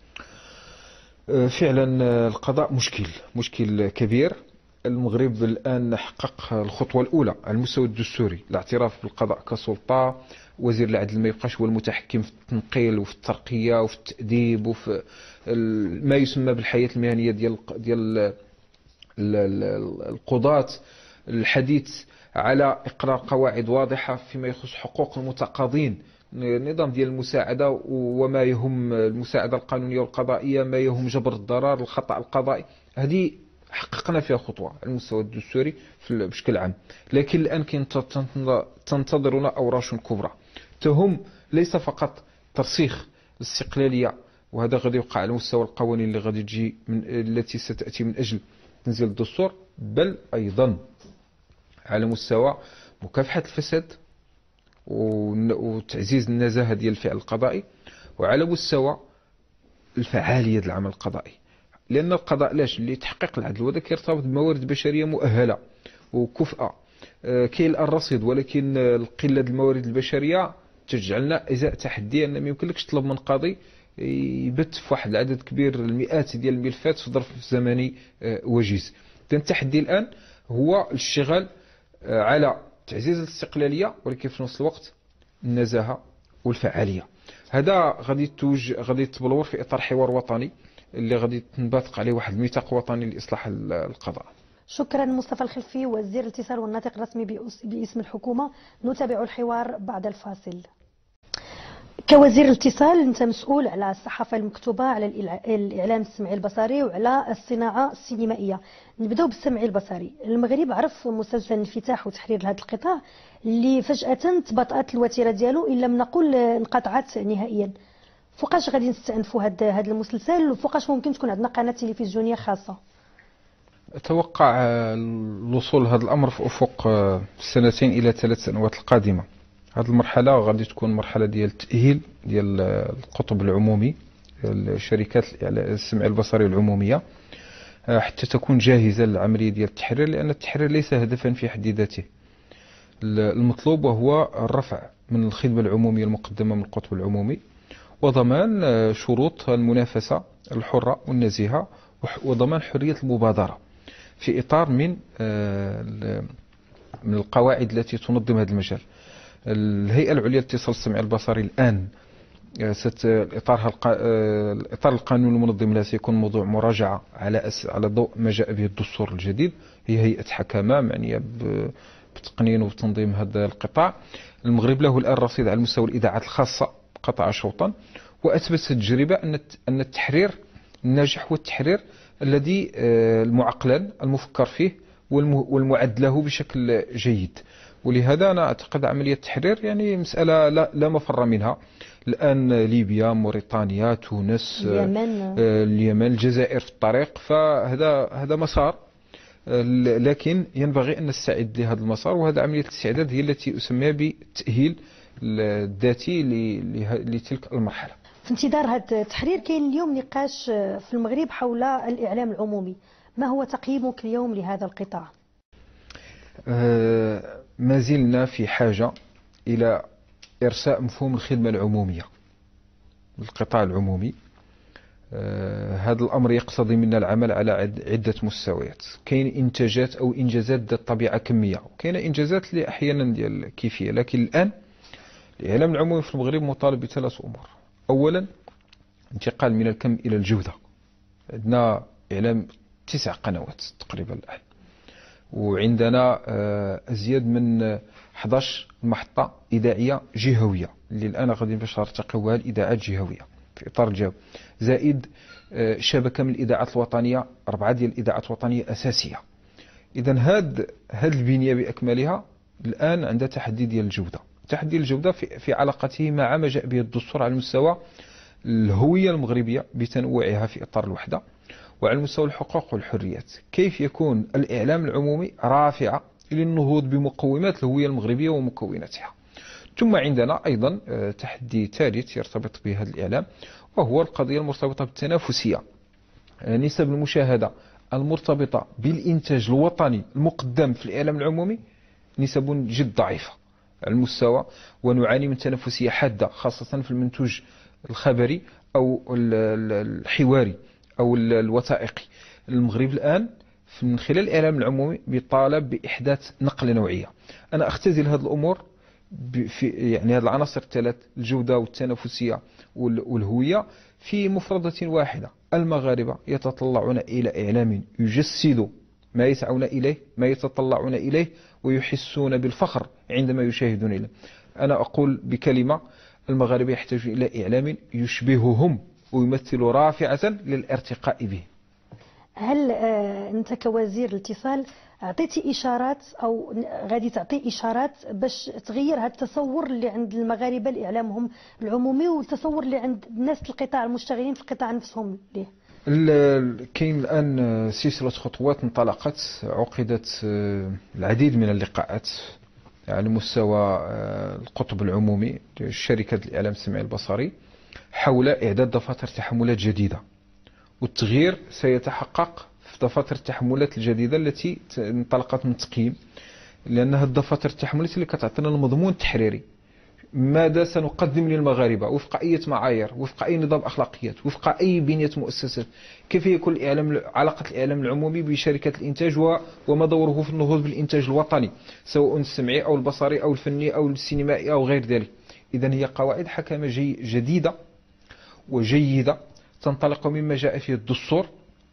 Speaker 2: فعلا القضاء مشكل مشكل كبير. المغرب الان حقق الخطوه الاولى على المستوى الدستوري، الاعتراف بالقضاء كسلطه. وزير العدل ما يبقاش هو المتحكم في التنقيل وفي الترقيه وفي التاديب وفي ما يسمى بالحياه المهنيه ديال ديال القضاة. الحديث على اقرار قواعد واضحه فيما يخص حقوق المتقاضين، النظام ديال المساعده وما يهم المساعده القانونيه والقضائيه، ما يهم جبر الضرر، الخطا القضائي. هذه حققنا فيها خطوه على المستوى الدستوري بشكل عام. لكن الان كاين تنتظرنا اوراش كبرى تهم ليس فقط ترسيخ الاستقلاليه، وهذا غادي يوقع على مستوى القوانين اللي غادي تجي من التي ستاتي من اجل تنزيل الدستور، بل ايضا على مستوى مكافحه الفساد وتعزيز النزاهه ديال الفعل القضائي، وعلى مستوى الفعاليه ديال العمل القضائي. لان القضاء لاش اللي تحقيق العدل وهذا كيرتبط بموارد بشريه مؤهله وكفءه. كاين الان رصيد، ولكن القله الموارد البشريه تجعلنا ازاء تحدي ان ما يمكنلكش تطلب من قاضي يبت في واحد العدد كبير المئات ديال الملفات في ظرف زمني وجيز. التحدي الان هو الاشتغال على تعزيز الاستقلاليه، ولكن في نفس الوقت النزاهه والفعاليه. هذا غادي توج غادي تبلور في اطار حوار وطني اللي غادي تنبثق عليه واحد الميثاق وطني لاصلاح القضاء.
Speaker 1: شكرا مصطفى الخلفي، وزير الاتصال والناطق الرسمي باسم الحكومة. نتابع الحوار بعد الفاصل. كوزير الاتصال انت مسؤول على الصحافة المكتوبة، على الاعلام السمعي البصري، وعلى الصناعة السينمائية. نبداو بالسمعي البصري. المغرب عرف مسلسل انفتاح وتحرير لهذا القطاع اللي فجأة تباطأت الوتيرة ديالو، ان لم نقل انقطعت نهائيا. فوقاش غادي نستأنفوا هذا هذا المسلسل، وفوقاش ممكن تكون عندنا قناة تلفزيونية خاصة؟
Speaker 2: أتوقع الوصول لهذا الأمر في أفق سنتين إلى ثلاث سنوات القادمة. هذه المرحلة غادي تكون مرحلة ديال التأهيل ديال القطب العمومي، الشركات السمع البصري العمومية، حتى تكون جاهزة للعملية ديال التحرير، لأن التحرير ليس هدفا في حد ذاته. المطلوب وهو الرفع من الخدمة العمومية المقدمة من القطب العمومي، وضمان شروط المنافسة الحرة والنزيهة، وضمان حرية المبادرة في إطار من من القواعد التي تنظم هذا المجال. الهيئة العليا للاتصال السمعي البصري الآن ست إطارها الإطار القانوني المنظم لها سيكون موضوع مراجعة على أس على ضوء ما جاء به الدستور الجديد. هي هيئة حكامة معنية بتقنين وتنظيم هذا القطاع. المغرب له الآن رصيد على مستوى الإذاعات الخاصة قطع شوطا، وأثبتت التجربة أن أن التحرير الناجح هو التحرير الذي المعقلن المفكر فيه والمعد له بشكل جيد. ولهذا أنا أعتقد عملية التحرير يعني مسألة لا, لا مفر منها. الآن ليبيا، موريتانيا، تونس،
Speaker 1: اليمن.
Speaker 2: اليمن، الجزائر في الطريق، فهذا هذا مسار، لكن ينبغي أن نستعد لهذا المسار، وهذا عملية الاستعداد هي التي أسميها بالتأهيل الذاتي لتلك المرحلة.
Speaker 1: في انتظار هذا التحرير كاين اليوم نقاش في المغرب حول الإعلام العمومي. ما هو تقييمك اليوم لهذا القطاع؟
Speaker 2: آه ما زلنا في حاجة إلى إرساء مفهوم الخدمة العمومية للقطاع العمومي. آه هذا الأمر يقتضي منا العمل على عدة مستويات. كاين إنتاجات أو إنجازات ذات طبيعة كمية، وكاين إنجازات اللي أحيانا ديال كيفية. لكن الآن الإعلام العمومي في المغرب مطالب بثلاث أمور. أولا، انتقال من الكم إلى الجودة. عندنا إعلام تسع قنوات تقريبا الآن، وعندنا أزيد من أحد عشر محطة إذاعية جهوية اللي الآن غادي باش ترتقيوها الإذاعات الجهوية في إطار الجو، زائد شبكة من الإذاعات الوطنية، أربعة ديال الإذاعات الوطنية أساسية. إذا هاد هاد البنية بأكملها الآن عندها تحدي ديال الجودة، تحدي الجودة في, في علاقته مع ما جاء به الدستور على مستوى الهوية المغربية بتنوعها في إطار الوحدة، وعلى مستوى الحقوق والحريات. كيف يكون الإعلام العمومي رافعة للنهوض بمقومات الهوية المغربية ومكوناتها. ثم عندنا أيضا تحدي ثالث يرتبط بهذا الإعلام، وهو القضية المرتبطة بالتنافسية. نسب المشاهدة المرتبطة بالإنتاج الوطني المقدم في الإعلام العمومي نسب جد ضعيفة على المستوى، ونعاني من تنافسية حادة خاصة في المنتوج الخبري أو الحواري أو الوثائقي. المغرب الآن من خلال الإعلام العمومي بيطالب بإحداث نقلة نوعية. أنا أختزل هذه الأمور في يعني هذه العناصر الثلاث، الجودة والتنافسية والهوية، في مفردة واحدة: المغاربة يتطلعون إلى إعلام يجسد ما يسعون إليه، ما يتطلعون إليه، ويحسون بالفخر عندما يشاهدون إليه. أنا أقول بكلمة: المغاربة يحتاجون إلى إعلام يشبههم ويمثل رافعة للارتقاء به.
Speaker 1: هل أنت كوزير الاتصال أعطيتي إشارات أو غادي تعطي إشارات باش تغير هذا التصور اللي عند المغاربة لإعلامهم العمومي والتصور اللي عند الناس القطاع المشتغلين في القطاع نفسهم ليه؟
Speaker 2: كاين الآن سلسلة خطوات انطلقت، عقدت العديد من اللقاءات على مستوى القطب العمومي شركة الإعلام السمعي البصري حول إعداد دفاتر تحملات جديدة، والتغيير سيتحقق في دفاتر التحملات الجديدة التي انطلقت من التقييم، لأنها الدفاتر التحملات اللي كتعطينا المضمون التحريري، ماذا سنقدم للمغاربة وفق أي معايير، وفق أي نظام أخلاقيات، وفق أي بنية مؤسسات، كيف يكون الإعلام، علاقة الإعلام العمومي بشركة الإنتاج وما دوره في النهوض بالإنتاج الوطني سواء السمعي أو البصري أو الفني أو السينمائي أو غير ذلك. إذن هي قواعد حكم جديدة وجيدة تنطلق مما جاء فيه الدستور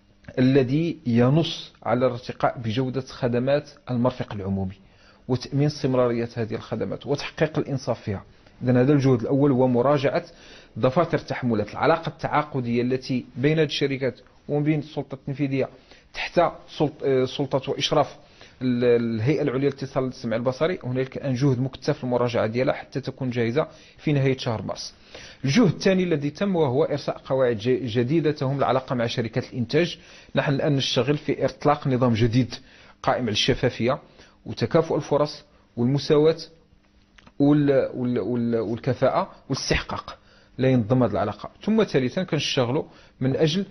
Speaker 2: الذي ينص على الارتقاء بجودة خدمات المرفق العمومي وتأمين استمرارية هذه الخدمات وتحقيق الإنصاف فيها. إذن هذا الجهد الأول هو مراجعة دفاتر التحملات، العلاقة التعاقدية التي بين هذه الشركات وبين السلطة التنفيذية تحت سلطة وإشراف الهيئة العليا للاتصال السمعي البصري. هنالك الآن جهد مكثف المراجعة ديالها حتى تكون جاهزة في نهاية شهر مارس. الجهد الثاني الذي تم وهو إرساء قواعد جديدة تهم العلاقة مع شركات الإنتاج. نحن الآن نشتغل في إطلاق نظام جديد قائم على الشفافية وتكافؤ الفرص والمساواة والكفاءة والاستحقاق لا ينظم هذه العلاقة. ثم ثالثا كنشتغلوا من أجل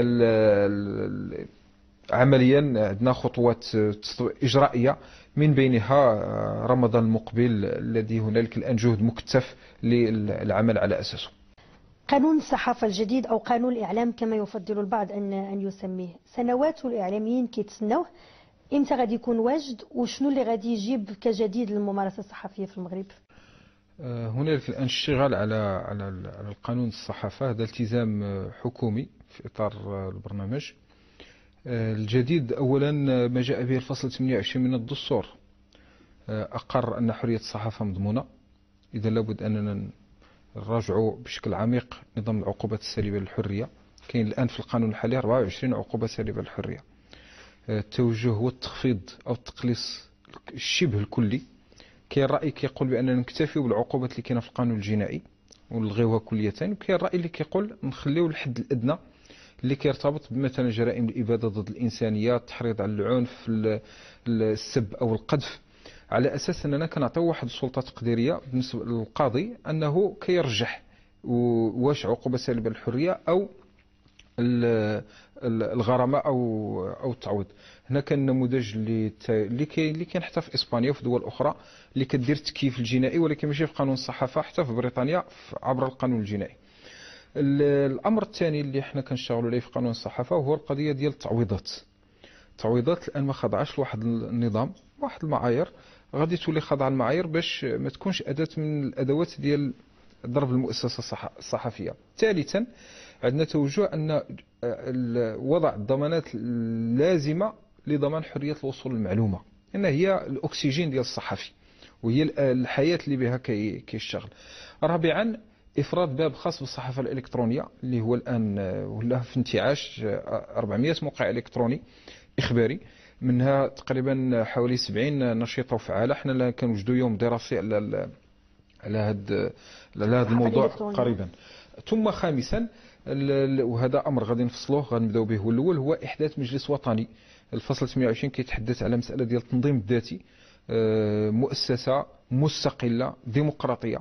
Speaker 2: عمليا عندنا خطوات إجرائية من بينها رمضان المقبل الذي هنالك الآن جهد مكثف للعمل على أساسه.
Speaker 1: قانون الصحافة الجديد أو قانون الإعلام كما يفضل البعض أن أن يسميه، سنوات الإعلاميين كيتسناوه، إمتى غادي يكون واجد وشنو اللي غادي يجيب كجديد للممارسة الصحفية في المغرب؟
Speaker 2: هنالك الآن اشتغال على على القانون الصحافة، هذا التزام حكومي في إطار البرنامج الجديد. أولا ما جاء به الفصل ثمانية وعشرين من الدستور أقر أن حرية الصحافة مضمونة. إذا لابد أننا نراجعوا بشكل عميق نظام العقوبات السالبة للحرية. كاين الآن في القانون الحالي أربعة وعشرين عقوبة سالبة للحرية. التوجه هو التخفيض أو التقليص الشبه الكلي. كاين رأي كيقول بأننا نكتفي بالعقوبات اللي كاينه في القانون الجنائي ونلغيوها كلية، وكاين الرأي اللي كيقول نخليو الحد الأدنى اللي كيرتبط بمثلا جرائم الإبادة ضد الإنسانية، التحريض على العنف، السب أو القذف، على أساس أننا كنعطيو واحد السلطة تقديرية بالنسبة للقاضي أنه كيرجح واش عقوبة سالبة للحرية أو الغرامة أو أو التعويض. هنا كان نموذج اللي اللي كاين اللي كاين حتى في إسبانيا وفي دول أخرى اللي كدير التكييف الجنائي، ولكن ماشي في قانون الصحافة، حتى في بريطانيا عبر القانون الجنائي. الامر الثاني اللي احنا كنشتغلوا عليه في قانون الصحافه هو القضيه ديال التعويضات. التعويضات الان ما خضعاش لواحد النظام، واحد المعايير غادي تولي خاضعه المعايير باش ما تكونش اداه من الادوات ديال ضرب المؤسسة الصحفية. ثالثا عندنا توجه أن وضع الضمانات اللازمة لضمان حرية الوصول للمعلومة، أن هي الأكسجين ديال الصحفي وهي الحياة اللي بها كيشتغل. رابعا إفراد باب خاص بالصحافة الإلكترونية اللي هو الآن ولا في انتعاش، أربعمائة موقع إلكتروني إخباري، منها تقريبا حوالي سبعين نشيطة وفعالة. حنا كنوجدوا يوم دراسي على على هذا على هذا الموضوع قريبا. ثم خامسا وهذا امر غادي نفصلوه غنبداو به، هو الاول هو احداث مجلس وطني. الفصل ثمانية وعشرين كيتحدث على مساله ديال التنظيم الذاتي، مؤسسه مستقله ديمقراطيه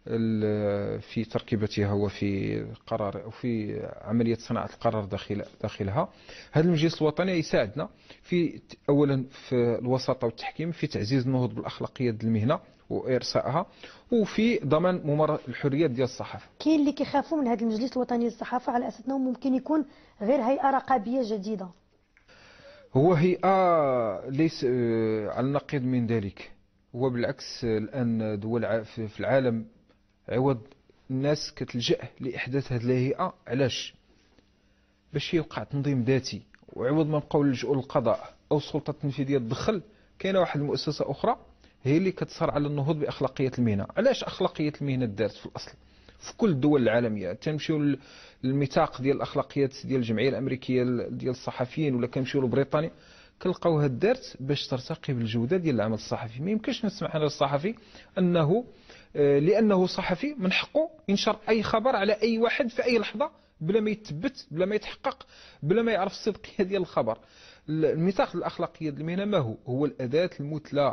Speaker 2: في تركيبتها وفي قرار وفي عمليه صناعه القرار داخل داخلها. هذا المجلس الوطني يساعدنا في اولا في الوساطه والتحكيم، في تعزيز النهوض بالاخلاقيات ديال المهنه وارسائها، وفي ضمان ممارسه الحريات ديال الصحافه.
Speaker 1: كاين اللي كيخافوا من هذا المجلس الوطني للصحافه على اساس انه ممكن يكون غير هيئه رقابيه جديده.
Speaker 2: هو هيئه ليس على النقيض من ذلك، هو بالعكس الان دول في العالم عوض الناس كتلجأ لاحداث هذه الهيئه. علاش؟ باش يوقع تنظيم ذاتي، وعوض ما نبقاو نلجؤوا للقضاء او السلطه التنفيذيه تدخل، كاينه واحد المؤسسه اخرى هي اللي كتصر على النهوض باخلاقيه المهنه. علاش اخلاقيه المهنه دارت في الاصل في كل الدول العالميه؟ تنمشيو للميثاق ديال الاخلاقيات ديال الجمعيه الامريكيه ديال الصحفيين ولا كنمشيو لبريطانيا، كنلقاوها دارت باش ترتقي بالجوده ديال العمل الصحفي. ما يمكنش نسمح للصحفي انه لانه صحفي من حقه ينشر اي خبر على اي واحد في اي لحظه بلا ما يتثبت، بلا ما يتحقق، بلا ما يعرف الصدقيه ديال الخبر. الميثاق الاخلاقيه ديال المهنه ما هو؟ هو الاداه المثلى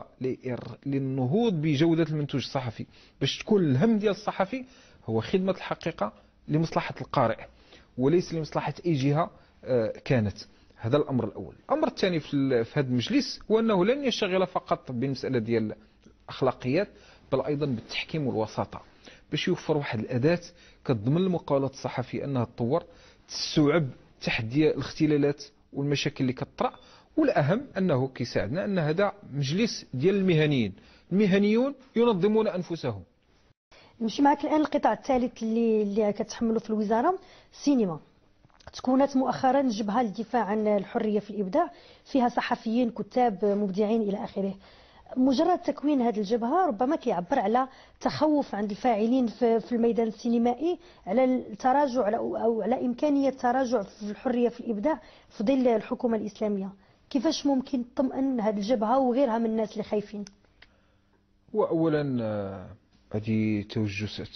Speaker 2: للنهوض بجوده المنتوج الصحفي، باش تكون الهم ديال الصحفي هو خدمه الحقيقه لمصلحه القارئ وليس لمصلحه اي جهه كانت. هذا الامر الاول. الامر الثاني في هذا المجلس هو انه لن يشتغل فقط بالمساله ديال الاخلاقيات، بل ايضا بالتحكيم والوساطه، باش يوفر واحد الاداه كتضمن المقاولات الصحفي انها تطور، تستوعب تحدي الاختلالات والمشاكل اللي كتطرا. والاهم انه كيساعدنا ان هذا مجلس ديال المهنيين، المهنيون ينظمون انفسهم.
Speaker 1: نمشي معك الان القطاع الثالث اللي اللي كتحمله في الوزاره، السينما. تكونت مؤخرا جبهه للدفاع عن الحريه في الابداع، فيها صحفيين كتاب مبدعين الى اخره. مجرد تكوين هذه الجبهه ربما كيعبر على تخوف عند الفاعلين في الميدان السينمائي على التراجع او على امكانيه التراجع في الحريه في الابداع في ظل الحكومه الاسلاميه. كيفاش ممكن تطمئن هذه الجبهه وغيرها من الناس اللي خايفين؟
Speaker 2: واولا هذه توجسات،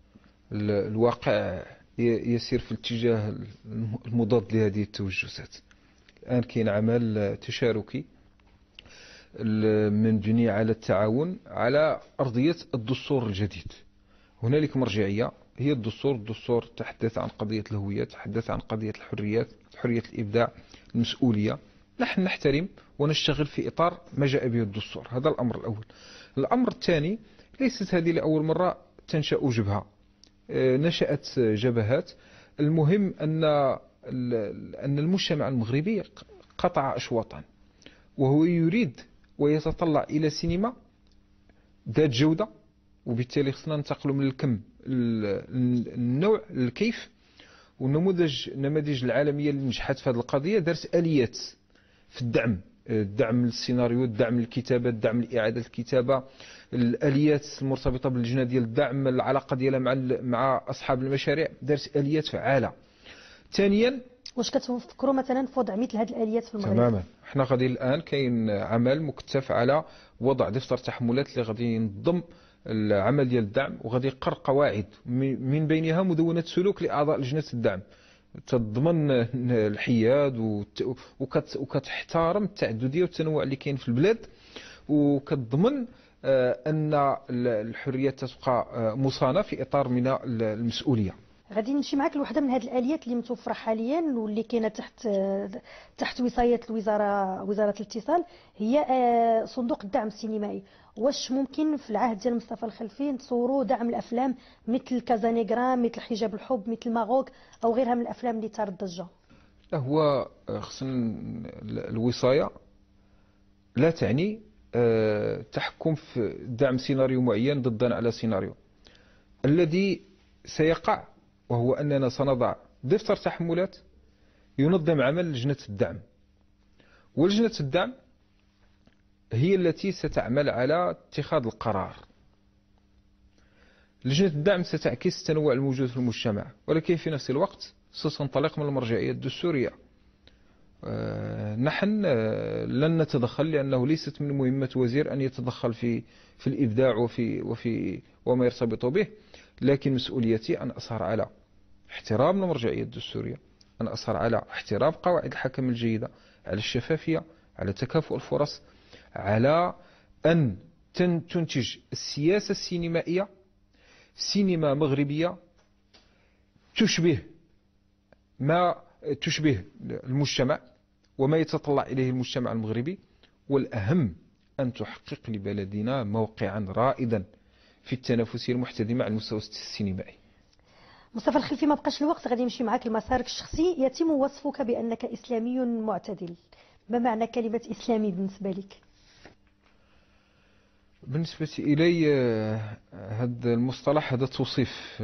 Speaker 2: الواقع يسير في الاتجاه المضاد لهذه التوجسات. الان كاين عمل تشاركي مبني على التعاون على أرضية الدستور الجديد. هنالك مرجعية هي الدستور. الدستور تحدث عن قضية الهوية، تحدث عن قضية الحريات، حرية الإبداع، المسؤولية. نحن نحترم ونشتغل في إطار ما جاء به الدستور. هذا الأمر الأول. الأمر الثاني، ليست هذه لأول مرة تنشأ جبهة، نشأت جبهات. المهم أن أن المجتمع المغربي قطع أشواطا، وهو يريد ويتطلع إلى سينما ذات جودة، وبالتالي خصنا ننتقلوا من الكم النوع للكيف. والنموذج النماذج العالمية اللي نجحت في هذه القضية دارت آليات في الدعم، الدعم للسيناريو، الدعم للكتابة، الدعم لإعادة الكتابة، الآليات المرتبطة باللجنة ديال الدعم، العلاقة ديالها مع مع أصحاب المشاريع، دارت آليات فعالة. ثانيا،
Speaker 1: واش كتفكروا مثلا في وضع مثل هذه الآليات في المغرب؟
Speaker 2: تماما. حنا غادي الان كاين عمل مكثف على وضع دفتر تحملات اللي غادي ينظم العمل ديال الدعم، وغادي يقر قواعد من بينها مدونه سلوك لاعضاء لجنه الدعم تضمن الحياد وكتحترم التعدديه والتنوع اللي كاين في البلاد، وكتضمن ان الحريات تبقى مصانه في اطار من المسؤوليه.
Speaker 1: غادي نمشي معك لوحده من هذه الاليات اللي متوفره حاليا واللي كاينه تحت تحت وصايه الوزاره، وزاره الاتصال، هي صندوق الدعم السينمائي. واش ممكن في العهد ديال مصطفى الخلفي نتصوروا دعم الافلام مثل كازانيغرا، مثل حجاب الحب، مثل ماغوك او غيرها من الافلام اللي ثارت ضجه؟
Speaker 2: هو خصنا الوصايه لا تعني تحكم في دعم سيناريو معين ضدا على سيناريو. الذي سيقع وهو أننا سنضع دفتر تحملات ينظم عمل لجنة الدعم، ولجنة الدعم هي التي ستعمل على اتخاذ القرار. لجنة الدعم ستعكس التنوع الموجود في المجتمع، ولكن في نفس الوقت ستنطلق من المرجعية الدستورية. نحن لن نتدخل، لأنه ليست من مهمة وزير أن يتدخل في في الإبداع وفي وفي وما يرتبط به، لكن مسؤوليتي أن أسهر على احترام المرجعية الدستورية، أن أسهر على احترام قواعد الحكم الجيدة، على الشفافية، على تكافؤ الفرص، على أن تنتج السياسة السينمائية سينما مغربية تشبه ما تشبه المجتمع وما يتطلع إليه المجتمع المغربي، والأهم أن تحقق لبلدنا موقعا رائدا في التنافسية المحتدمة على المستوى السينمائي.
Speaker 1: مصطفى الخلفي، ما بقاش الوقت، غادي نمشي معك لمسارك الشخصي. يتم وصفك بأنك إسلامي معتدل، ما معنى كلمة إسلامي بالنسبة لك؟
Speaker 2: بالنسبة إلي هذا المصطلح هذا توصيف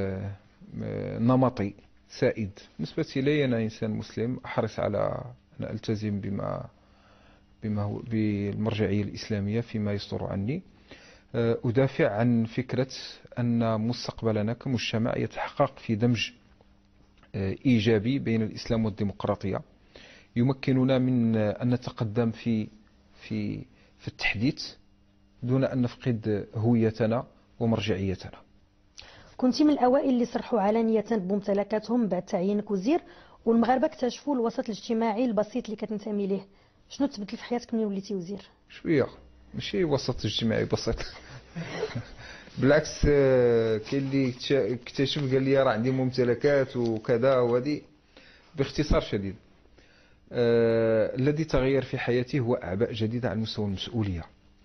Speaker 2: نمطي سائد. بالنسبة إلي أنا إنسان مسلم أحرص على أن ألتزم بما بما هو بالمرجعية الإسلامية فيما يصدر عني. أدافع عن فكرة أن مستقبلنا كمجتمع يتحقق في دمج إيجابي بين الإسلام والديمقراطية، يمكننا من أن نتقدم في في في التحديث دون أن نفقد هويتنا ومرجعيتنا.
Speaker 1: كنت من الأوائل اللي صرحوا علانية بممتلكاتهم بعد تعيينك وزير، والمغاربة اكتشفوا الوسط الاجتماعي البسيط اللي كتنتمي ليه. شنو تبدل في حياتك من وليتي وزير؟
Speaker 2: شوية ماشي وسط اجتماعي بسيط بالعكس، كاين اللي اكتشف قال لي راه عندي ممتلكات وكذا، وهذه باختصار شديد آه الذي تغير في حياتي هو أعباء جديدة على مستوى المسؤولية.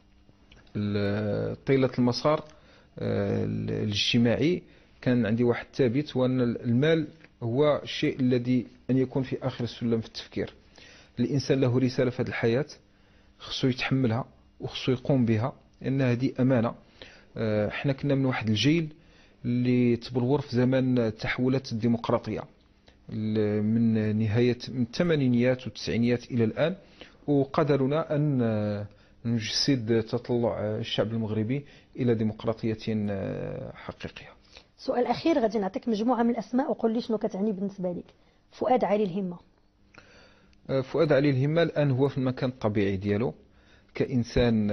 Speaker 2: طيلة المسار آه الاجتماعي كان عندي واحد ثابت، وأن المال هو الشيء الذي أن يكون في آخر السلم في التفكير. الإنسان له رسالة في هذه الحياة، خصو يتحملها وخصو يقوم بها، لأن هذه أمانة. احنا كنا من واحد الجيل اللي تبلور في زمان التحولات الديمقراطية من نهاية من الثمانينيات والتسعينيات إلى الآن، وقدرنا أن نجسد تطلع الشعب المغربي إلى ديمقراطية حقيقية.
Speaker 1: سؤال أخير، غادي نعطيك مجموعة من الأسماء وقول لي شنو كتعني بالنسبة لك. فؤاد علي الهمة.
Speaker 2: فؤاد علي الهمة الآن هو في المكان الطبيعي ديالو، كإنسان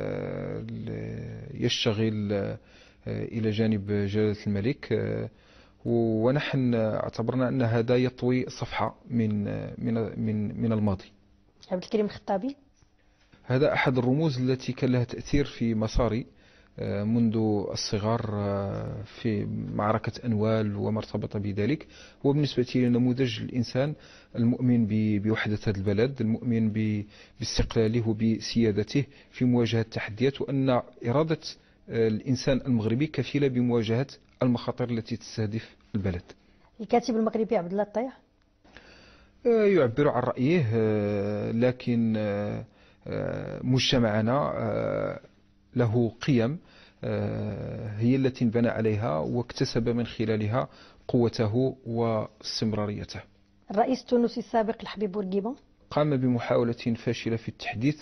Speaker 2: يشتغل إلى جانب جلالة الملك، ونحن اعتبرنا أن هذا يطوي صفحة من من من من الماضي.
Speaker 1: عبد الكريم الخطابي.
Speaker 2: هذا أحد الرموز التي كان لها تأثير في مساري منذ الصغر في معركة أنوال وما ارتبط بذلك. هو بالنسبة لي نموذج الإنسان المؤمن بوحدة هذا البلد، المؤمن باستقلاله وبسيادته في مواجهة التحديات، وأن إرادة الإنسان المغربي كفيلة بمواجهة المخاطر التي تستهدف البلد.
Speaker 1: الكاتب المغربي عبد الله الطيح
Speaker 2: يعبر عن رأيه، لكن مجتمعنا له قيم هي التي انبنى عليها واكتسب من خلالها قوته واستمراريته.
Speaker 1: الرئيس التونسي السابق الحبيب بورقيبة
Speaker 2: قام بمحاولة فاشلة في التحديث،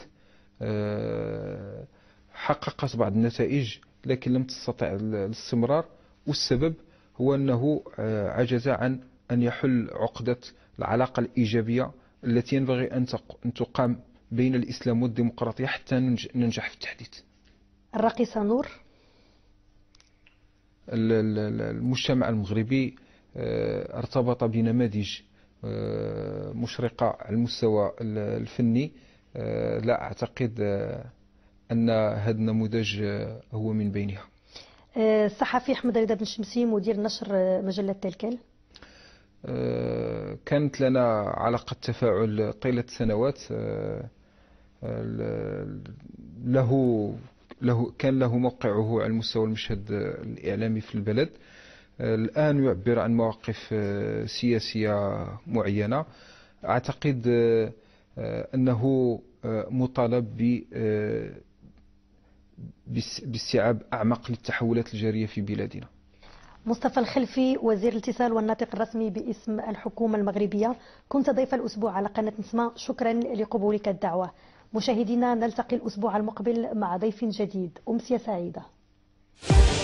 Speaker 2: حققت بعض النتائج لكن لم تستطع الاستمرار، والسبب هو أنه عجز عن أن يحل عقدة العلاقة الإيجابية التي ينبغي أن تقام بين الإسلام والديمقراطية حتى ننجح في التحديث.
Speaker 1: الراقصة نور.
Speaker 2: المجتمع المغربي ارتبط بنماذج مشرقة على المستوى الفني، لا أعتقد أن هذا النموذج هو من بينها.
Speaker 1: الصحفي أحمد رضا بن شمسي مدير نشر مجلة تلكال.
Speaker 2: كانت لنا علاقة تفاعل طيلة سنوات، له له كان له موقعه على المستوى المشهد الإعلامي في البلد. الآن يعبر عن مواقف سياسية معينة. أعتقد أنه مطالب باستيعاب أعمق للتحولات الجارية في بلادنا.
Speaker 1: مصطفى الخلفي وزير الاتصال والناطق الرسمي باسم الحكومة المغربية، كنت ضيف الأسبوع على قناة نسمة، شكرا لقبولك الدعوة. مشاهدينا، نلتقي الأسبوع المقبل مع ضيف جديد. أمسية سعيدة.